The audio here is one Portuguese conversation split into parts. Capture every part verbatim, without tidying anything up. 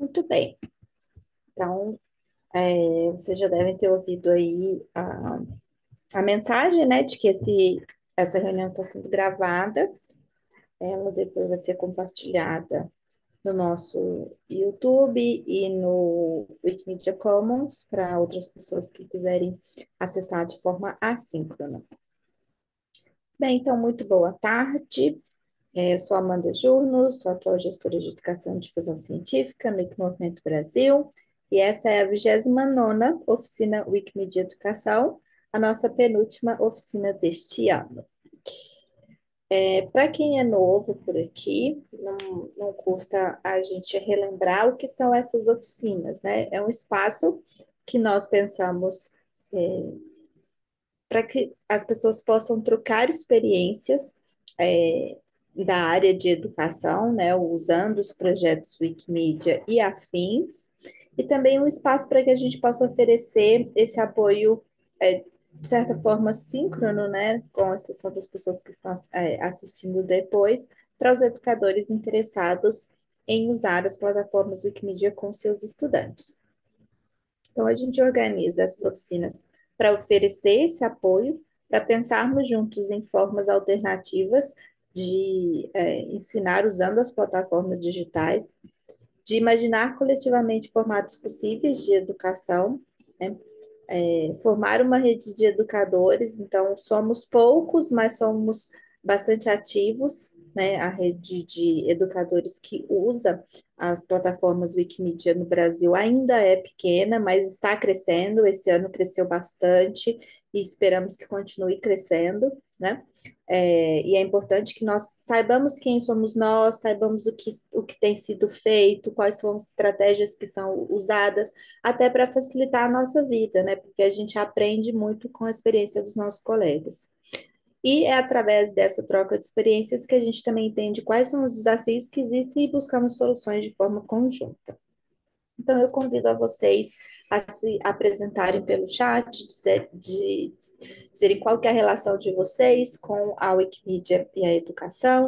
Muito bem. Então, é, vocês já devem ter ouvido aí a, a mensagem, né, de que esse, essa reunião está sendo gravada. Ela depois vai ser compartilhada no nosso YouTube e no Wikimedia Commons para outras pessoas que quiserem acessar de forma assíncrona. Bem, então, muito boa tarde. É, Eu sou Amanda Jurno, sou atual gestora de educação e difusão científica no Wikimovimento Brasil, e essa é a vigésima nona oficina Wikimedia Educação, a nossa penúltima oficina deste ano. É, Para quem é novo por aqui, não, não custa a gente relembrar o que são essas oficinas, né? É um espaço que nós pensamos para que as pessoas possam trocar experiências é, da área de educação, né, usando os projetos Wikimedia e afins, e também um espaço para que a gente possa oferecer esse apoio, é, de certa forma, síncrono, né, com exceção das pessoas que estão é, assistindo depois, para os educadores interessados em usar as plataformas Wikimedia com seus estudantes. Então, a gente organiza essas oficinas para oferecer esse apoio, para pensarmos juntos em formas alternativas de é, ensinar usando as plataformas digitais, de imaginar coletivamente formatos possíveis de educação, né? É, formar uma rede de educadores, então somos poucos, mas somos bastante ativos, né? A rede de educadores que usa as plataformas Wikimedia no Brasil ainda é pequena, mas está crescendo. Esse ano cresceu bastante e esperamos que continue crescendo, né? É, e é importante que nós saibamos quem somos nós, saibamos o que, o que tem sido feito, quais são as estratégias que são usadas, até para facilitar a nossa vida, né? Porque a gente aprende muito com a experiência dos nossos colegas. E é através dessa troca de experiências que a gente também entende quais são os desafios que existem e buscamos soluções de forma conjunta. Então, eu convido a vocês a se apresentarem pelo chat, dizer, de, de dizerem qual que é a relação de vocês com a Wikimedia e a educação.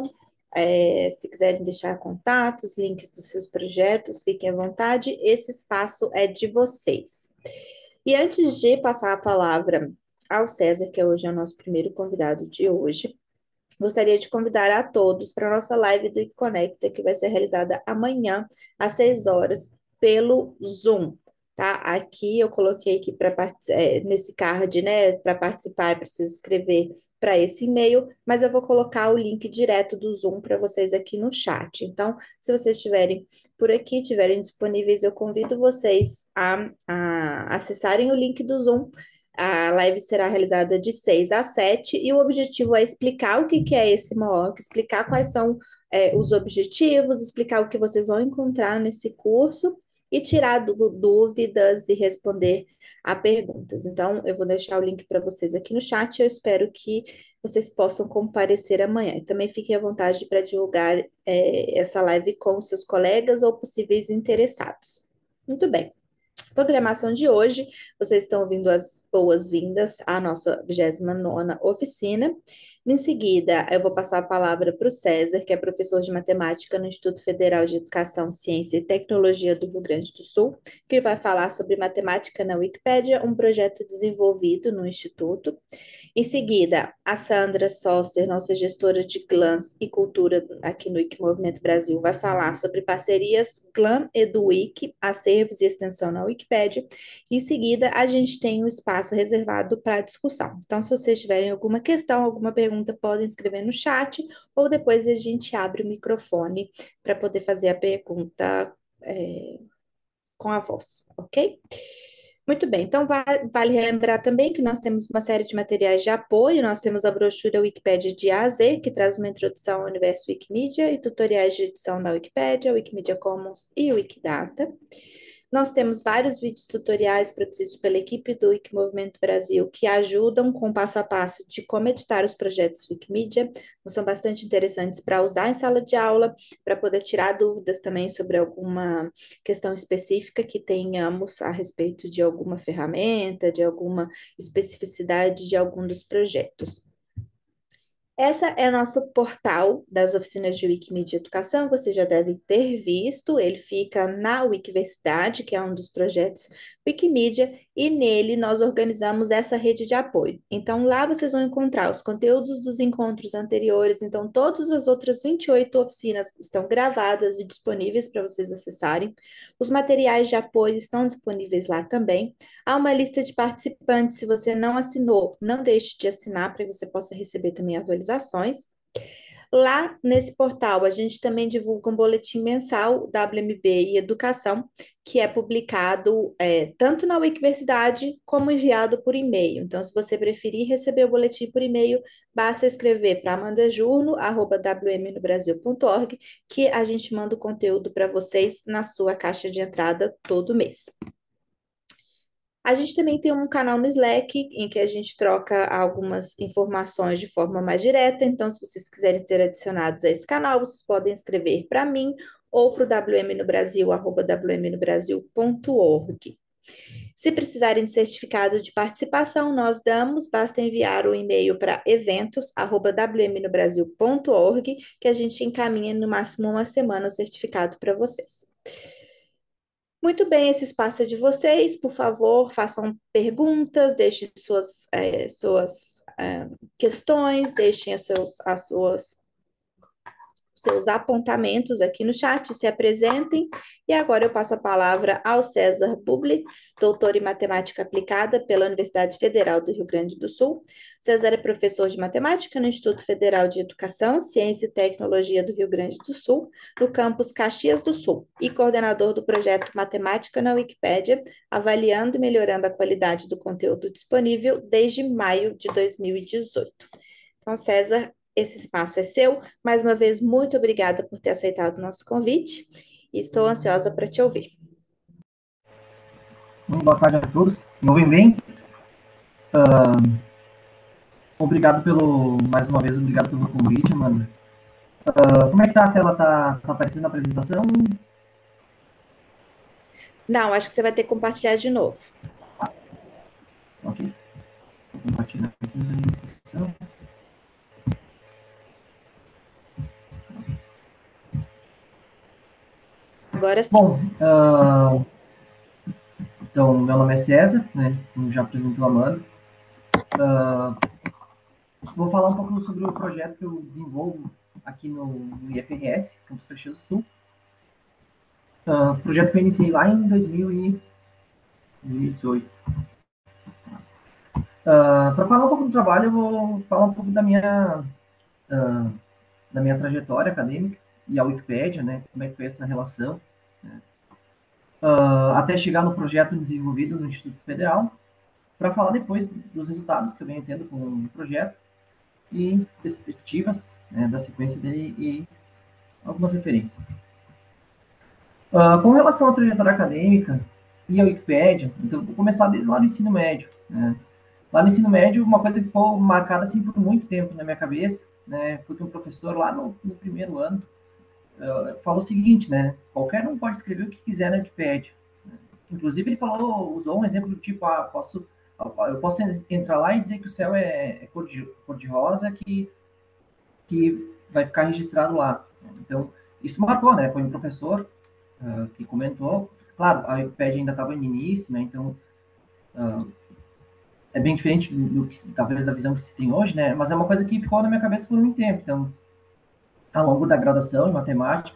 É, se quiserem deixar contatos, links dos seus projetos, fiquem à vontade. Esse espaço é de vocês. E antes de passar a palavra ao César, que hoje é o nosso primeiro convidado de hoje, gostaria de convidar a todos para a nossa live do Conecta, que vai ser realizada amanhã, às seis horas, pelo Zoom. Tá? Aqui eu coloquei aqui para é, nesse card, né? Para participar, é preciso escrever para esse e-mail, mas eu vou colocar o link direto do Zoom para vocês aqui no chat. Então, se vocês estiverem por aqui, estiverem disponíveis, eu convido vocês a, a acessarem o link do Zoom. A live será realizada de seis a sete e o objetivo é explicar o que que é esse MOOC, explicar quais são é, os objetivos, explicar o que vocês vão encontrar nesse curso e tirar dú- dúvidas e responder a perguntas. Então, eu vou deixar o link para vocês aqui no chat. Eu espero que vocês possam comparecer amanhã. E também fiquem à vontade para divulgar é, essa live com seus colegas ou possíveis interessados. Muito bem. Programação de hoje, vocês estão ouvindo as boas-vindas à nossa vigésima nona oficina. Em seguida, eu vou passar a palavra para o César, que é professor de matemática no Instituto Federal de Educação, Ciência e Tecnologia do Rio Grande do Sul, que vai falar sobre matemática na Wikipédia, um projeto desenvolvido no Instituto. Em seguida, a Sandra Soster, nossa gestora de GLAMS e cultura aqui no Wikimovimento Brasil, vai falar sobre parcerias GLAM e do Wiki, acervos e extensão na Wikipédia. Em seguida, a gente tem um espaço reservado para discussão. Então, se vocês tiverem alguma questão, alguma pergunta, podem escrever no chat ou depois a gente abre o microfone para poder fazer a pergunta, é, com a voz, ok? Muito bem, então va- vale relembrar também que nós temos uma série de materiais de apoio, nós temos a brochura Wikipédia de A a Z, que traz uma introdução ao universo Wikimedia e tutoriais de edição da Wikipédia, Wikimedia Commons e Wikidata. Nós temos vários vídeos tutoriais produzidos pela equipe do Wikimovimento Brasil que ajudam com o passo a passo de como editar os projetos Wikimedia, são bastante interessantes para usar em sala de aula, para poder tirar dúvidas também sobre alguma questão específica que tenhamos a respeito de alguma ferramenta, de alguma especificidade de algum dos projetos. Essa é nosso portal das oficinas de Wikimedia Educação, você já deve ter visto, ele fica na Wikiversidade, que é um dos projetos Wikimedia, e nele nós organizamos essa rede de apoio. Então lá vocês vão encontrar os conteúdos dos encontros anteriores, então todas as outras vinte e oito oficinas estão gravadas e disponíveis para vocês acessarem. Os materiais de apoio estão disponíveis lá também. Há uma lista de participantes, se você não assinou, não deixe de assinar para que você possa receber também atualizações. Lá nesse portal, a gente também divulga um boletim mensal W M B e Educação, que é publicado é, tanto na Wikiversidade como enviado por e-mail. Então, se você preferir receber o boletim por e-mail, basta escrever para amandajurno arroba w m no brasil ponto org, que a gente manda o conteúdo para vocês na sua caixa de entrada todo mês. A gente também tem um canal no Slack em que a gente troca algumas informações de forma mais direta. Então, se vocês quiserem ser adicionados a esse canal, vocês podem escrever para mim ou para o w m no brasil arroba w m no brasil ponto org. Se precisarem de certificado de participação, nós damos, basta enviar o e-mail para eventos arroba w m no brasil ponto org, que a gente encaminha no máximo uma semana o certificado para vocês. Muito bem, esse espaço é de vocês. Por favor, façam perguntas, deixem suas, eh, suas eh, questões, deixem as, seus, as suas seus apontamentos aqui no chat, se apresentem. E agora eu passo a palavra ao César Bublitz, doutor em matemática aplicada pela Universidade Federal do Rio Grande do Sul. César é professor de matemática no Instituto Federal de Educação, Ciência e Tecnologia do Rio Grande do Sul, no campus Caxias do Sul, e coordenador do projeto Matemática na Wikipédia, avaliando e melhorando a qualidade do conteúdo disponível desde maio de dois mil e dezoito. Então, César, esse espaço é seu. Mais uma vez, muito obrigada por ter aceitado o nosso convite e estou ansiosa para te ouvir. Muito boa tarde a todos. Me ouvem bem? Uh, obrigado pelo, mais uma vez, obrigado pelo convite, Amanda. Uh, como é que tá a tela? Tá, tá aparecendo a apresentação? Não, acho que você vai ter que compartilhar de novo. Ah, ok. Vou compartilhar aqui na apresentação. Agora sim. Bom, uh, então, meu nome é César, né? Como já apresentou a Amanda. Uh, vou falar um pouco sobre o projeto que eu desenvolvo aqui no, no I F R S, Campus Caxias do Sul. Uh, projeto que eu iniciei lá em dois mil e dezoito. Uh, para falar um pouco do trabalho, eu vou falar um pouco da minha, uh, da minha trajetória acadêmica e a Wikipédia, né? Como é que foi essa relação, né? Uh, até chegar no projeto desenvolvido no Instituto Federal, para falar depois dos resultados que eu venho tendo com o projeto e perspectivas, né, da sequência dele e algumas referências. Uh, com relação à trajetória acadêmica e a Wikipédia, então eu vou começar desde lá do ensino médio, né? Lá no ensino médio, uma coisa que ficou marcada assim por muito tempo na minha cabeça, né, foi que um professor lá no, no primeiro ano uh, falou o seguinte, né, qualquer um pode escrever o que quiser na Wikipédia. Inclusive ele falou, usou um exemplo do tipo, ah, posso, eu posso entrar lá e dizer que o céu é, é cor, de, cor de rosa, que, que vai ficar registrado lá. Então, isso marcou, né, foi um professor uh, que comentou. Claro, a Wikipédia ainda estava no início, né, então... Uh, é bem diferente do, do que, talvez, da visão que se tem hoje, né? Mas é uma coisa que ficou na minha cabeça por muito tempo. Então, ao longo da graduação em matemática,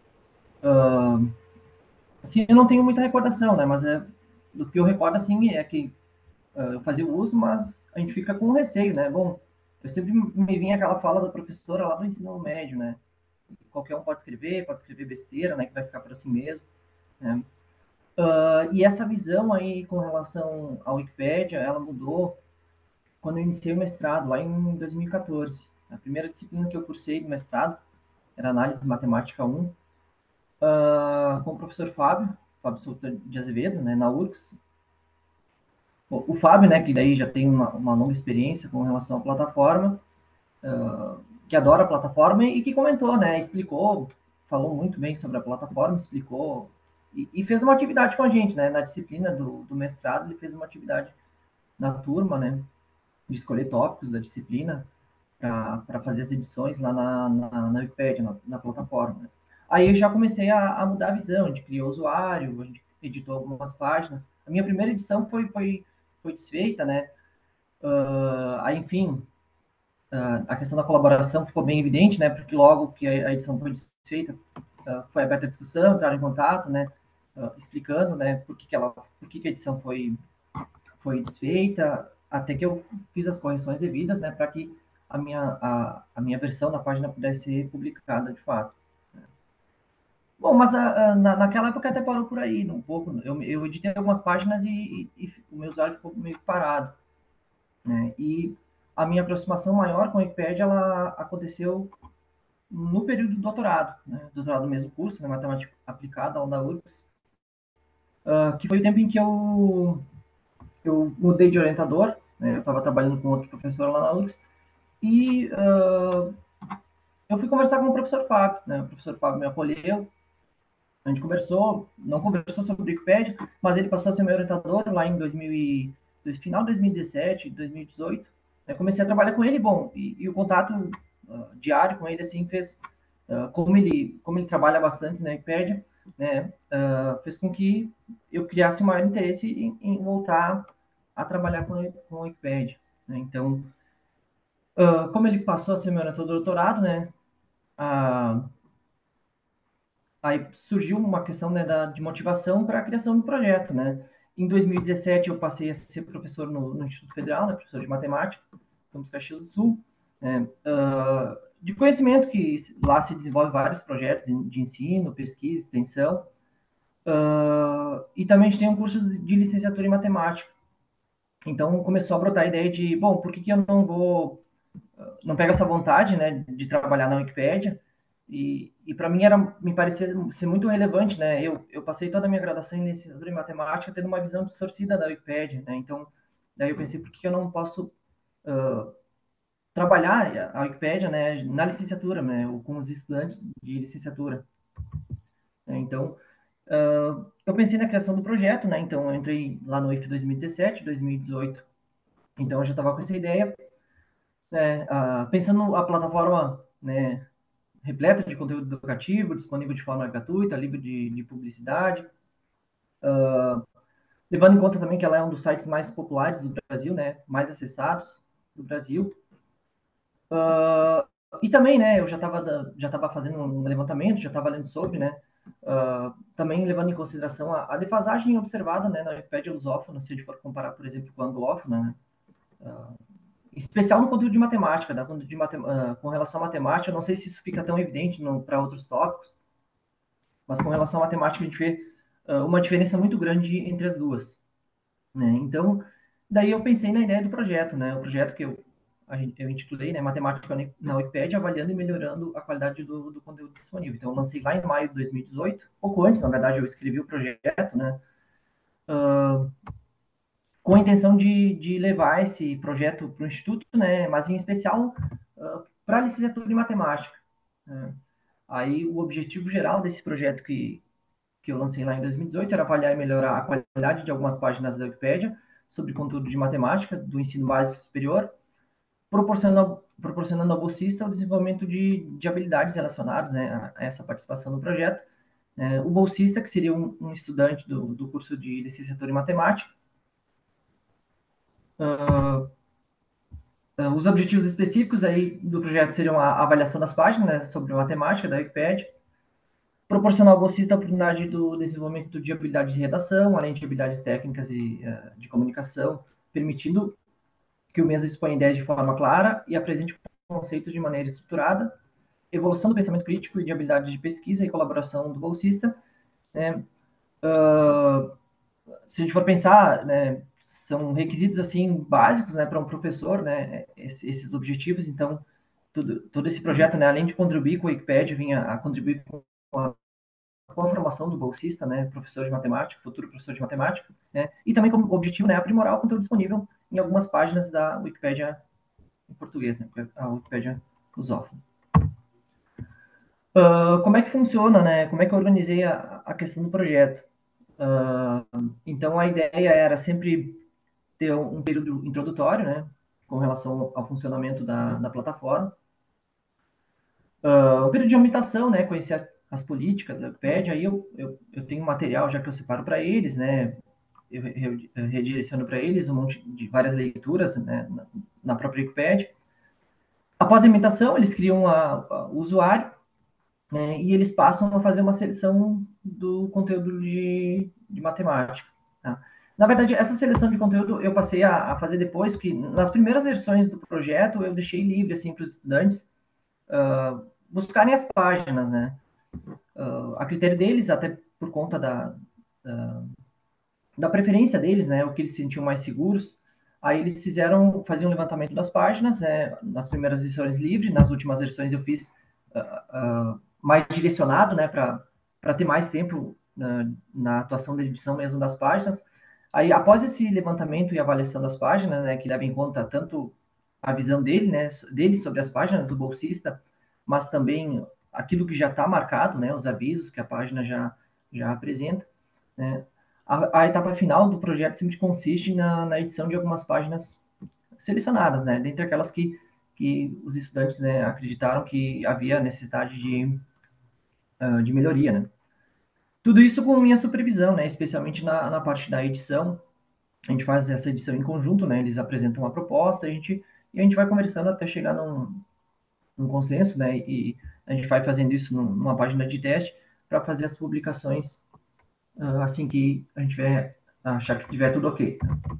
uh, assim, eu não tenho muita recordação, né? Mas é, do que eu recordo, assim, é que uh, eu fazia o uso, mas a gente fica com receio, né? Bom, eu sempre me vinha aquela fala da professora lá do ensino médio, né? Qualquer um pode escrever, pode escrever besteira, né? Que vai ficar por assim mesmo, né? Uh, e essa visão aí com relação à Wikipédia, ela mudou quando eu iniciei o mestrado, lá em dois mil e quatorze. A primeira disciplina que eu cursei do mestrado era Análise Matemática um, uh, com o professor Fábio, Fábio Souto de Azevedo, né, na U R G S. O, o Fábio, né, que daí já tem uma, uma longa experiência com relação à plataforma, uh, que adora a plataforma e que comentou, né, explicou, falou muito bem sobre a plataforma, explicou e, e fez uma atividade com a gente, né, na disciplina do, do mestrado, ele fez uma atividade na turma, né, de escolher tópicos da disciplina, para fazer as edições lá na, na, na Wikipédia, na, na plataforma. Né? Aí eu já comecei a, a, mudar a visão, a gente criou usuário, a gente editou algumas páginas. A minha primeira edição foi, foi, foi desfeita, né? Uh, aí, enfim, uh, a questão da colaboração ficou bem evidente, né? Porque logo que a, a edição foi desfeita, uh, foi aberta a discussão, entraram em contato, né? Uh, explicando, né? Por que, que, ela, por que, que a edição foi, foi desfeita, até que eu fiz as correções devidas, né? Para que a minha, a, a minha versão da página pudesse ser publicada de fato. Bom, mas a, a, na, naquela época até parou por aí, um pouco. Eu, eu editei algumas páginas e, e, e o meu usuário ficou meio parado. Né? E a minha aproximação maior com a Wikipédia, ela aconteceu no período do doutorado, né? Doutorado no mesmo curso, na né? Matemática Aplicada, lá da U R G S, uh, que foi o tempo em que eu, eu mudei de orientador, né? Eu estava trabalhando com outro professor lá na U R G S, e uh, eu fui conversar com o professor Fábio, né? O professor Fábio me acolheu, a gente conversou, não conversou sobre Wikipédia, mas ele passou a ser meu orientador lá em dois mil e, final de dois mil e dezessete, dois mil e dezoito. Eu comecei a trabalhar com ele, bom, e, e o contato uh, diário com ele, assim, fez, uh, como, ele, como ele trabalha bastante na Wikipédia, né, uh, fez com que eu criasse maior interesse em, em voltar a trabalhar com, com a Wikipédia. Né? Então, uh, como ele passou a ser meu orientador do doutorado, né, uh, aí surgiu uma questão, né, da, de motivação para a criação do projeto, né. Em dois mil e dezessete eu passei a ser professor no, no Instituto Federal, né, professor de matemática, Campus Caxias do Sul, né, uh, de conhecimento que lá se desenvolve vários projetos de ensino, pesquisa, extensão, uh, e também a gente tem um curso de licenciatura em matemática. Então começou a brotar a ideia de, bom, por que, que eu não vou, não pego essa vontade, né, de trabalhar na Wikipédia. E, e para mim era, me parecia ser muito relevante, né? Eu, eu passei toda a minha graduação em licenciatura em matemática tendo uma visão distorcida da Wikipédia, né? Então, daí eu pensei, por que eu não posso uh, trabalhar a Wikipédia, né, na licenciatura, né, ou com os estudantes de licenciatura? Então, uh, eu pensei na criação do projeto, né? Então, eu entrei lá no I F dois mil e dezessete, dois mil e dezoito. Então, eu já estava com essa ideia, né? Uh, pensando a plataforma, né, repleta de conteúdo educativo, disponível de forma gratuita, livre de, de publicidade, uh, levando em conta também que ela é um dos sites mais populares do Brasil, né, mais acessados do Brasil. Uh, e também, né, eu já estava já estava fazendo um levantamento, já estava lendo sobre, né, uh, também levando em consideração a, a defasagem observada, né, na Wikipédia lusófona, se a gente for comparar, por exemplo, com a anglófona, né, uh, em especial no conteúdo de matemática, né? de matem uh, com relação à matemática, não sei se isso fica tão evidente para outros tópicos, mas com relação à matemática a gente vê uh, uma diferença muito grande entre as duas. Né? Então, daí eu pensei na ideia do projeto, né? O projeto que eu, eu intitulei, né, Matemática na Wikipédia, avaliando e melhorando a qualidade do, do conteúdo disponível. Então, eu lancei lá em maio de dois mil e dezoito, pouco antes, na verdade, eu escrevi o projeto, né? Uh, com a intenção de, de levar esse projeto para o Instituto, né, mas em especial uh, para a licenciatura em matemática. Né. Aí o objetivo geral desse projeto que, que eu lancei lá em dois mil e dezoito era avaliar e melhorar a qualidade de algumas páginas da Wikipédia sobre conteúdo de matemática do ensino básico superior, proporcionando, proporcionando ao bolsista o desenvolvimento de, de habilidades relacionadas, né, a, a essa participação no projeto. É, o bolsista, que seria um, um estudante do, do curso de licenciatura em matemática, uh, os objetivos específicos aí do projeto seriam a avaliação das páginas, né, sobre matemática da Wikipédia, proporcionar ao bolsista a oportunidade do desenvolvimento de habilidades de redação, além de habilidades técnicas e uh, de comunicação, permitindo que o mesmo exponha ideias de forma clara e apresente conceitos de maneira estruturada, evolução do pensamento crítico e de habilidades de pesquisa e colaboração do bolsista. Né? Uh, se a gente for pensar, né, são requisitos assim básicos, né, para um professor, né, esses objetivos. Então, tudo, todo esse projeto, né, além de contribuir com a Wikipédia, vinha a contribuir com a, com a formação do bolsista, né, professor de matemática, futuro professor de matemática, né, e também como objetivo, né, aprimorar o conteúdo disponível em algumas páginas da Wikipédia em português, né, a Wikipédia lusófona. Uh, como é que funciona, né? Como é que eu organizei a, a questão do projeto? Uh, então, a ideia era sempre ter um período introdutório, né? com relação ao funcionamento da, da plataforma. Uh, o período de habitação, né, conhecer a, as políticas da Wikipedia, aí eu, eu, eu tenho material já que eu separo para eles, né, eu, eu, eu redireciono para eles um monte de várias leituras, né, na, na própria Wikipedia. Após a imitação, eles criam a, a, o usuário, né, e eles passam a fazer uma seleção do conteúdo de, de matemática. Tá? Na verdade, essa seleção de conteúdo eu passei a, a fazer depois, que nas primeiras versões do projeto eu deixei livre assim, para os estudantes uh, buscarem as páginas, né? Uh, a critério deles, até por conta da, da, da preferência deles, né? O que eles se sentiam mais seguros. Aí eles fizeram, faziam um levantamento das páginas, né? Nas primeiras versões livre, nas últimas versões eu fiz uh, uh, mais direcionado, né? Para ter mais tempo uh, na atuação da edição mesmo das páginas. Aí, após esse levantamento e avaliação das páginas, né? Que leva em conta tanto a visão dele, né? Dele sobre as páginas do bolsista, mas também aquilo que já está marcado, né? Os avisos que a página já, já apresenta, né? A, a etapa final do projeto sempre consiste na, na edição de algumas páginas selecionadas, né? Dentre aquelas que, que os estudantes, né, acreditaram que havia necessidade de, uh, de melhoria, né? Tudo isso com minha supervisão, né? Especialmente na, na parte da edição. A gente faz essa edição em conjunto, né? Eles apresentam uma proposta, a gente, e a gente vai conversando até chegar num, num consenso, né? E a gente vai fazendo isso numa página de teste para fazer as publicações uh, assim que a gente tiver, achar que tiver tudo ok.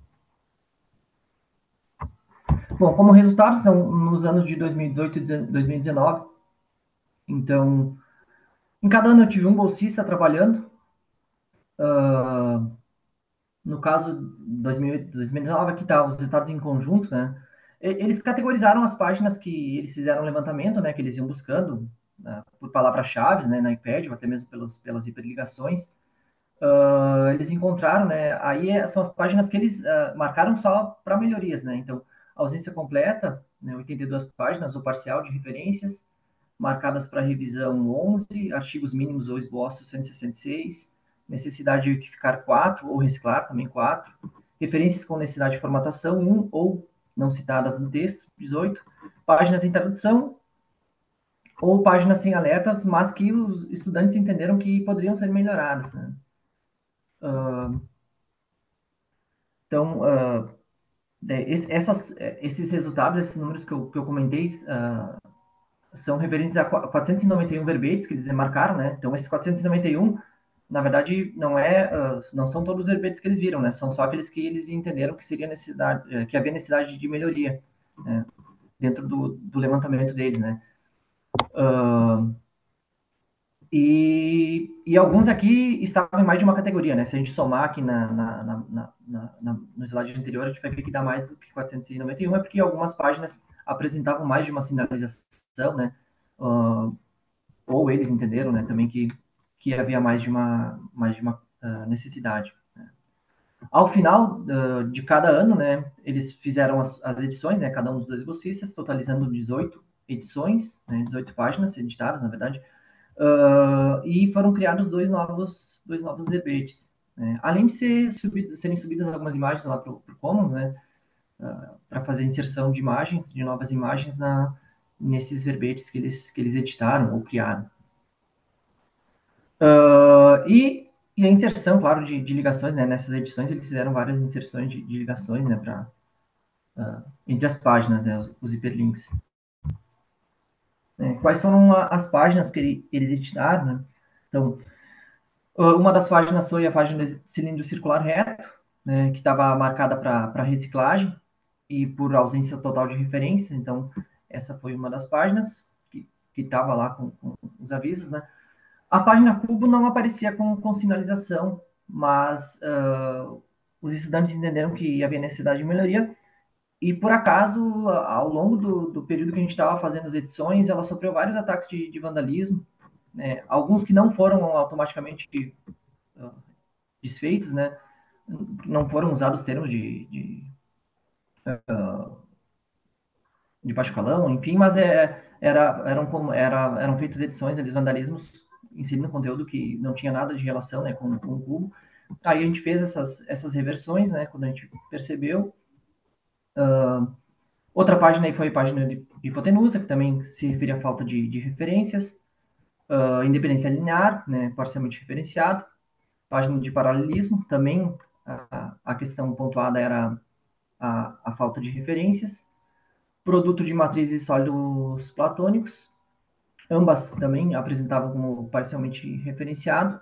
Bom, como resultado, são nos anos de dois mil e dezoito e dois mil e dezenove. Então, em cada ano eu tive um bolsista trabalhando. Uh, no caso, dois mil e dezenove, aqui está os resultados em conjunto, né? Eles categorizaram as páginas que eles fizeram um levantamento, né? Que eles iam buscando uh, por palavras-chave, né? Na iPad, ou até mesmo pelos, pelas hiperligações. Uh, eles encontraram, né? Aí são as páginas que eles uh, marcaram só para melhorias, né? Então, ausência completa, né, oitenta e duas páginas, ou parcial de referências, marcadas para revisão onze, artigos mínimos ou esboços cento e sessenta e seis, necessidade de ubicar quatro, ou reciclar também quatro, referências com necessidade de formatação um, ou não citadas no texto, dezoito, páginas em tradução, ou páginas sem alertas, mas que os estudantes entenderam que poderiam ser melhoradas, né? Uh, então, uh, essas, esses resultados, esses números que eu, que eu comentei, uh, são referentes a quatrocentos e noventa e um verbetes que eles marcaram, né? Então, esses quatrocentos e noventa e um, na verdade, não é, uh, não são todos os verbetes que eles viram, né? São só aqueles que eles entenderam que seria necessidade, que havia necessidade de melhoria, né? Dentro do, do levantamento deles, né? Uh, E, e alguns aqui estavam em mais de uma categoria, né? Se a gente somar aqui na, na, na, na, na no slide anterior, a gente vai ver que dá mais do que quatrocentos e noventa e um, é porque algumas páginas apresentavam mais de uma sinalização, né? Uh, ou eles entenderam, né, também que, que havia mais de uma, mais de uma uh, necessidade. Né? Ao final uh, de cada ano, né, eles fizeram as, as edições, né, cada um dos dois bolsistas, totalizando dezoito edições, né, dezoito páginas editadas, na verdade, Uh, e foram criados dois novos, dois novos verbetes. Né? Além de ser subido, serem subidas algumas imagens lá para o Commons, né? Uh, para fazer inserção de imagens, de novas imagens na, nesses verbetes que eles, que eles editaram ou criaram. Uh, e, e a inserção, claro, de, de ligações, né? Nessas edições eles fizeram várias inserções de, de ligações, né? Pra, uh, entre as páginas, né? Os, os hiperlinks. É, quais foram a, as páginas que ele, eles editaram, né? Então, uma das páginas foi a página de cilindro circular reto, né, que estava marcada para reciclagem e por ausência total de referências. Então, essa foi uma das páginas que estava lá com, com, os avisos. Né? A página cubo não aparecia com, com sinalização, mas uh, os estudantes entenderam que havia necessidade de melhoria. E, por acaso, ao longo do, do período que a gente estava fazendo as edições, ela sofreu vários ataques de, de vandalismo, né? Alguns que não foram automaticamente uh, desfeitos, né? Não foram usados termos de, de, uh, de baixo calão, enfim, mas é, era, eram, era, eram feitas edições, eles vandalismos, inserindo conteúdo que não tinha nada de relação, né, com, com o cubo. Aí a gente fez essas, essas reversões, né, quando a gente percebeu. Uh, Outra página aí foi a página de hipotenusa, que também se referia à falta de, de referências. Uh, independência linear, né, parcialmente referenciado. Página de paralelismo, também a, a questão pontuada era a, a falta de referências. Produto de matrizes sólidos platônicos, ambas também apresentavam como parcialmente referenciado.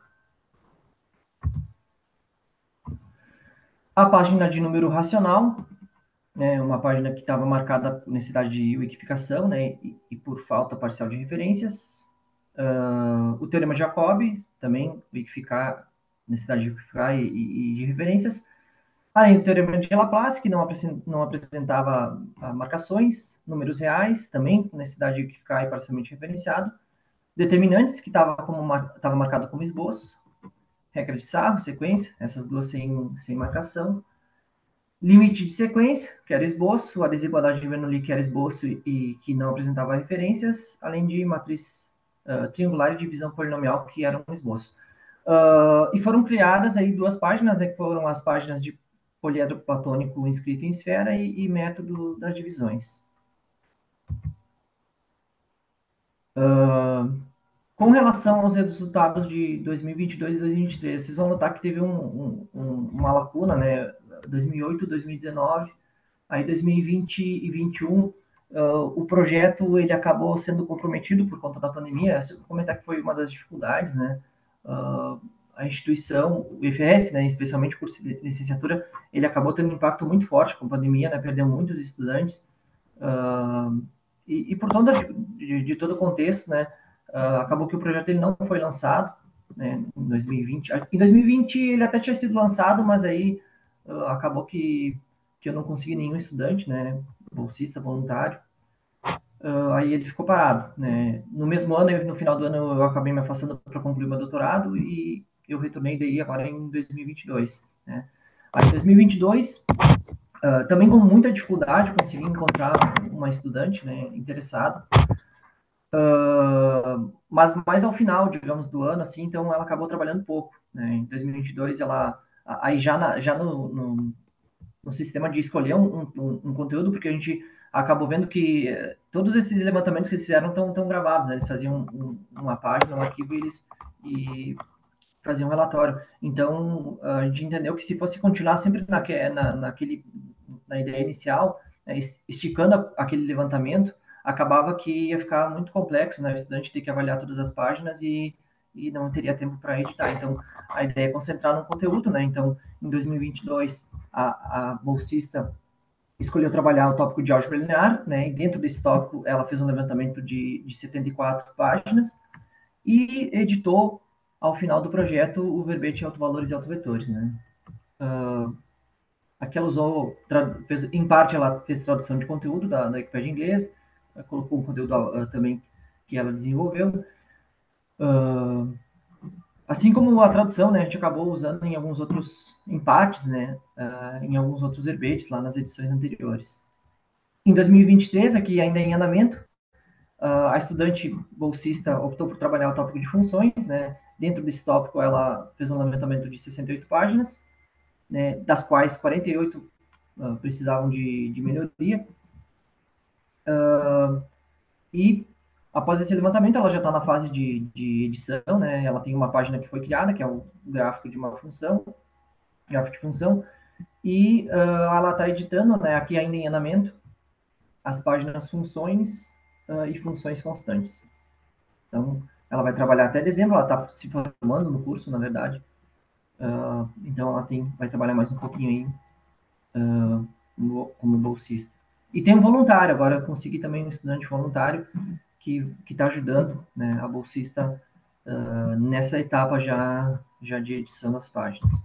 A página de número racional, né, uma página que estava marcada por necessidade de wikificação, né, e, e por falta parcial de referências. Uh, o teorema de Jacobi, também wikificar, necessidade de wikificar e, e, e de referências. Além do teorema de Laplace, que não, não apresentava uh, marcações, números reais, também necessidade de wikificar e parcialmente referenciado. Determinantes, que estava como mar, marcado como esboço. Regra de Sarro, sequência, essas duas sem, sem marcação. Limite de sequência, que era esboço, a desigualdade de Bernoulli, que era esboço e, e que não apresentava referências, além de matriz uh, triangular e divisão polinomial, que era um esboço. Uh, e foram criadas aí duas páginas, né, que foram as páginas de poliedro platônico inscrito em esfera e, e método das divisões. Uh, com relação aos resultados de dois mil e vinte e dois e dois mil e vinte e três, vocês vão notar que teve um, um, uma lacuna, né? dois mil e oito, dois mil e dezenove, aí dois mil e vinte e vinte e um, uh, o projeto ele acabou sendo comprometido por conta da pandemia. Eu vou comentar que foi uma das dificuldades, né? Uh, a instituição, o I F S, né, especialmente o curso de licenciatura, ele acabou tendo um impacto muito forte com a pandemia, né? Perdeu muitos estudantes. Uh, e, e por conta de, de, de todo o contexto, né? Uh, acabou que o projeto ele não foi lançado, né, em dois mil e vinte. Em dois mil e vinte ele até tinha sido lançado, mas aí uh, acabou que, que eu não consegui nenhum estudante, né, bolsista, voluntário. Uh, aí ele ficou parado, né. No mesmo ano, eu, no final do ano, eu acabei me afastando para concluir meu doutorado e eu retornei daí agora em dois mil e vinte e dois, né. Aí em dois mil e vinte e dois, uh, também com muita dificuldade, consegui encontrar uma estudante, né, interessada. Uh, mas mais ao final, digamos, do ano, assim, então ela acabou trabalhando pouco, né? Em dois mil e vinte e dois, ela, aí já, na, já no, no, no sistema de escolher um, um, um, conteúdo, porque a gente acabou vendo que eh, todos esses levantamentos que eles fizeram estão tão gravados, né? Eles faziam um, uma página, um arquivo e eles e faziam um relatório. Então, a gente entendeu que se fosse continuar sempre naque, na, naquele, na ideia inicial, né, esticando aquele levantamento, acabava que ia ficar muito complexo, né? O estudante ter que avaliar todas as páginas e, e não teria tempo para editar. Então, a ideia é concentrar no conteúdo, né? Então, em dois mil e vinte e dois, a, a bolsista escolheu trabalhar o tópico de álgebra linear, né? E dentro desse tópico, ela fez um levantamento de, de setenta e quatro páginas e editou, ao final do projeto, o verbete autovalores e autovetores, né? Uh, aqui ela usou, fez, em parte ela fez tradução de conteúdo da, da Wikipédia inglesa, colocou um conteúdo uh, também que ela desenvolveu. Uh, assim como a tradução, né, a gente acabou usando em alguns outros empates, né, uh, em alguns outros verbetes lá nas edições anteriores. Em dois mil e vinte e três, aqui ainda em andamento, uh, a estudante bolsista optou por trabalhar o tópico de funções, né. Dentro desse tópico, ela fez um levantamento de sessenta e oito páginas, né, das quais quarenta e oito uh, precisavam de, de melhoria. Uh, e após esse levantamento, ela já está na fase de, de edição, né? Ela tem uma página que foi criada, que é o gráfico de uma função, gráfico de função, e uh, ela está editando, né, aqui ainda em andamento, as páginas funções uh, e funções constantes. Então, ela vai trabalhar até dezembro, ela está se formando no curso, na verdade. Uh, então, ela tem, vai trabalhar mais um pouquinho aí uh, como bolsista. E tem um voluntário, agora eu consegui também um estudante voluntário que está ajudando, né, a bolsista uh, nessa etapa já, já de edição das páginas.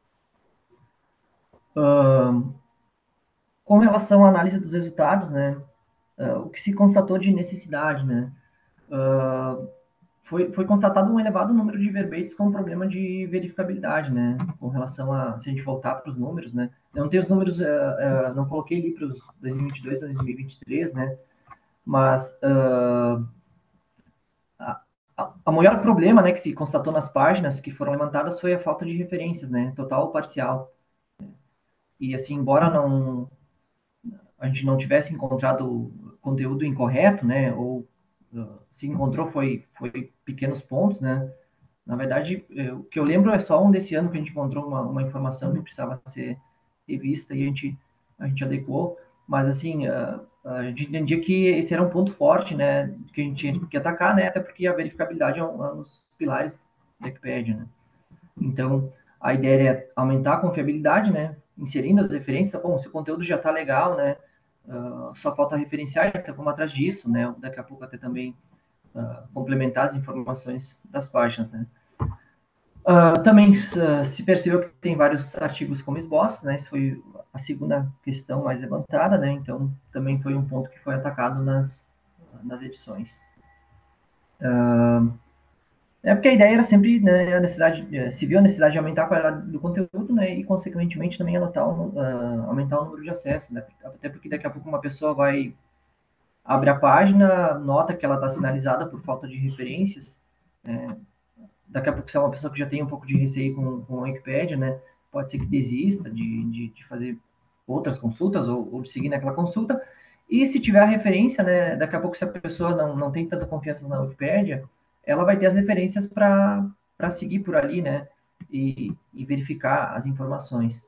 Uh, com relação à análise dos resultados, né, uh, o que se constatou de necessidade, né, uh, foi, foi constatado um elevado número de verbetes com problema de verificabilidade, né, com relação a, se a gente voltar para os números, né, eu não tenho os números, uh, uh, não coloquei ali para os dois mil e vinte e dois, dois mil e vinte e três, né, mas uh, a, a, a maior problema, né, que se constatou nas páginas que foram levantadas foi a falta de referências, né, total ou parcial. E assim, embora não a gente não tivesse encontrado conteúdo incorreto, né, ou uh, se encontrou foi, foi pequenos pontos, né. Na verdade, eu, o que eu lembro é só um desse ano que a gente encontrou uma, uma informação que precisava ser revista e a gente, a gente adequou, mas assim, uh, a gente entendia que esse era um ponto forte, né, que a gente tinha que atacar, né, até porque a verificabilidade é um, é um dos pilares da Wikipedia, né. Então, a ideia é aumentar a confiabilidade, né? Inserindo as referências, tá bom, se o conteúdo já está legal, né? Uh, só falta referenciar, então vamos atrás disso, né? Daqui a pouco até também uh, complementar as informações das páginas, né? Uh, também uh, se percebeu que tem vários artigos como esboços, né? Isso foi a segunda questão mais levantada, né? Então, também foi um ponto que foi atacado nas, nas edições. Uh, É porque a ideia era sempre, né, a necessidade, eh, se viu a necessidade de aumentar a qualidade do conteúdo, né, e consequentemente também anotar, um, uh, aumentar o número de acessos, né, até porque daqui a pouco uma pessoa vai, abre a página, nota que ela está sinalizada por falta de referências, é, daqui a pouco se é uma pessoa que já tem um pouco de receio com, com a Wikipédia, né, pode ser que desista de, de, de fazer outras consultas ou, ou de seguir naquela consulta, e se tiver a referência, né, daqui a pouco se a pessoa não, não tem tanta confiança na Wikipédia, ela vai ter as referências para seguir por ali, né, e, e verificar as informações.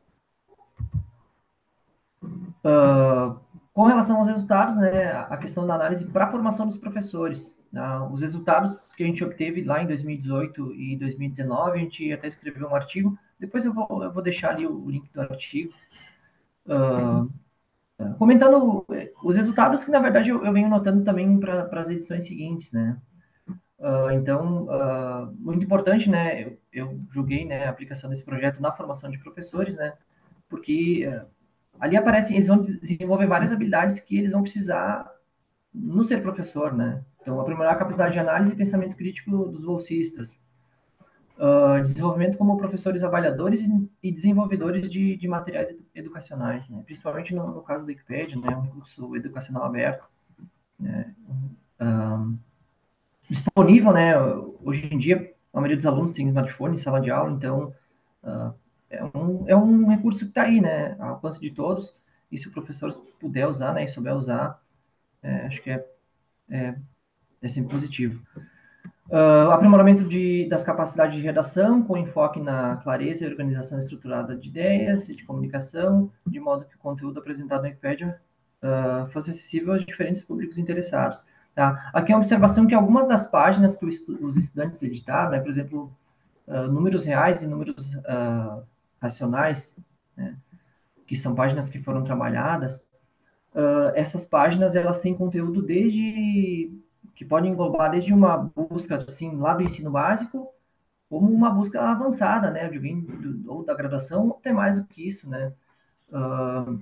Uh, com relação aos resultados, né, a questão da análise para a formação dos professores. Né, os resultados que a gente obteve lá em dois mil e dezoito e dois mil e dezenove, a gente até escreveu um artigo, depois eu vou, eu vou deixar ali o link do artigo, uh, comentando os resultados que, na verdade, eu, eu venho notando também para as edições seguintes, né. Uh, então, uh, muito importante, né, eu, eu julguei, né, a aplicação desse projeto na formação de professores, né, porque uh, ali aparecem, eles vão desenvolver várias habilidades que eles vão precisar no ser professor, né. Então, aprimorar a capacidade de análise e pensamento crítico dos bolsistas, uh, desenvolvimento como professores avaliadores e, e desenvolvedores de, de materiais educacionais, né, principalmente no, no caso do Wikipedia, né, um curso educacional aberto, né, uh, disponível, né? Hoje em dia, a maioria dos alunos tem smartphone em sala de aula, então uh, é, um, é um recurso que está aí, né? Ao alcance de todos, e se o professor puder usar, né, e souber usar, é, acho que é, é, é sempre positivo. Uh, aprimoramento de, das capacidades de redação, com enfoque na clareza e organização estruturada de ideias e de comunicação, de modo que o conteúdo apresentado na Wikipedia uh, fosse acessível aos diferentes públicos interessados. Tá? Aqui é uma observação que algumas das páginas que estu os estudantes editaram, né, por exemplo, uh, números reais e números uh, racionais, né, que são páginas que foram trabalhadas, uh, essas páginas elas têm conteúdo desde que pode englobar desde uma busca assim lá do ensino básico, como uma busca avançada, né, de alguém do, ou da graduação, ou até mais do que isso, né. Uh,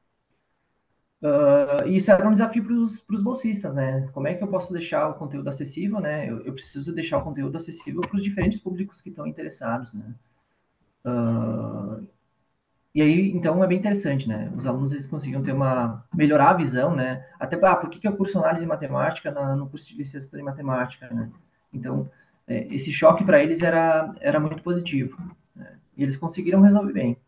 Uh, isso era um desafio para os bolsistas, né? Como é que eu posso deixar o conteúdo acessível, né? Eu, eu preciso deixar o conteúdo acessível para os diferentes públicos que estão interessados, né? Uh, e aí, então, é bem interessante, né? Os alunos, eles conseguiam ter uma... melhorar a visão, né? Até, ah, por que, que eu curso análise em matemática na, no curso de licenciatura em matemática, né? Então, é, esse choque para eles era, era muito positivo, né? E eles conseguiram resolver bem.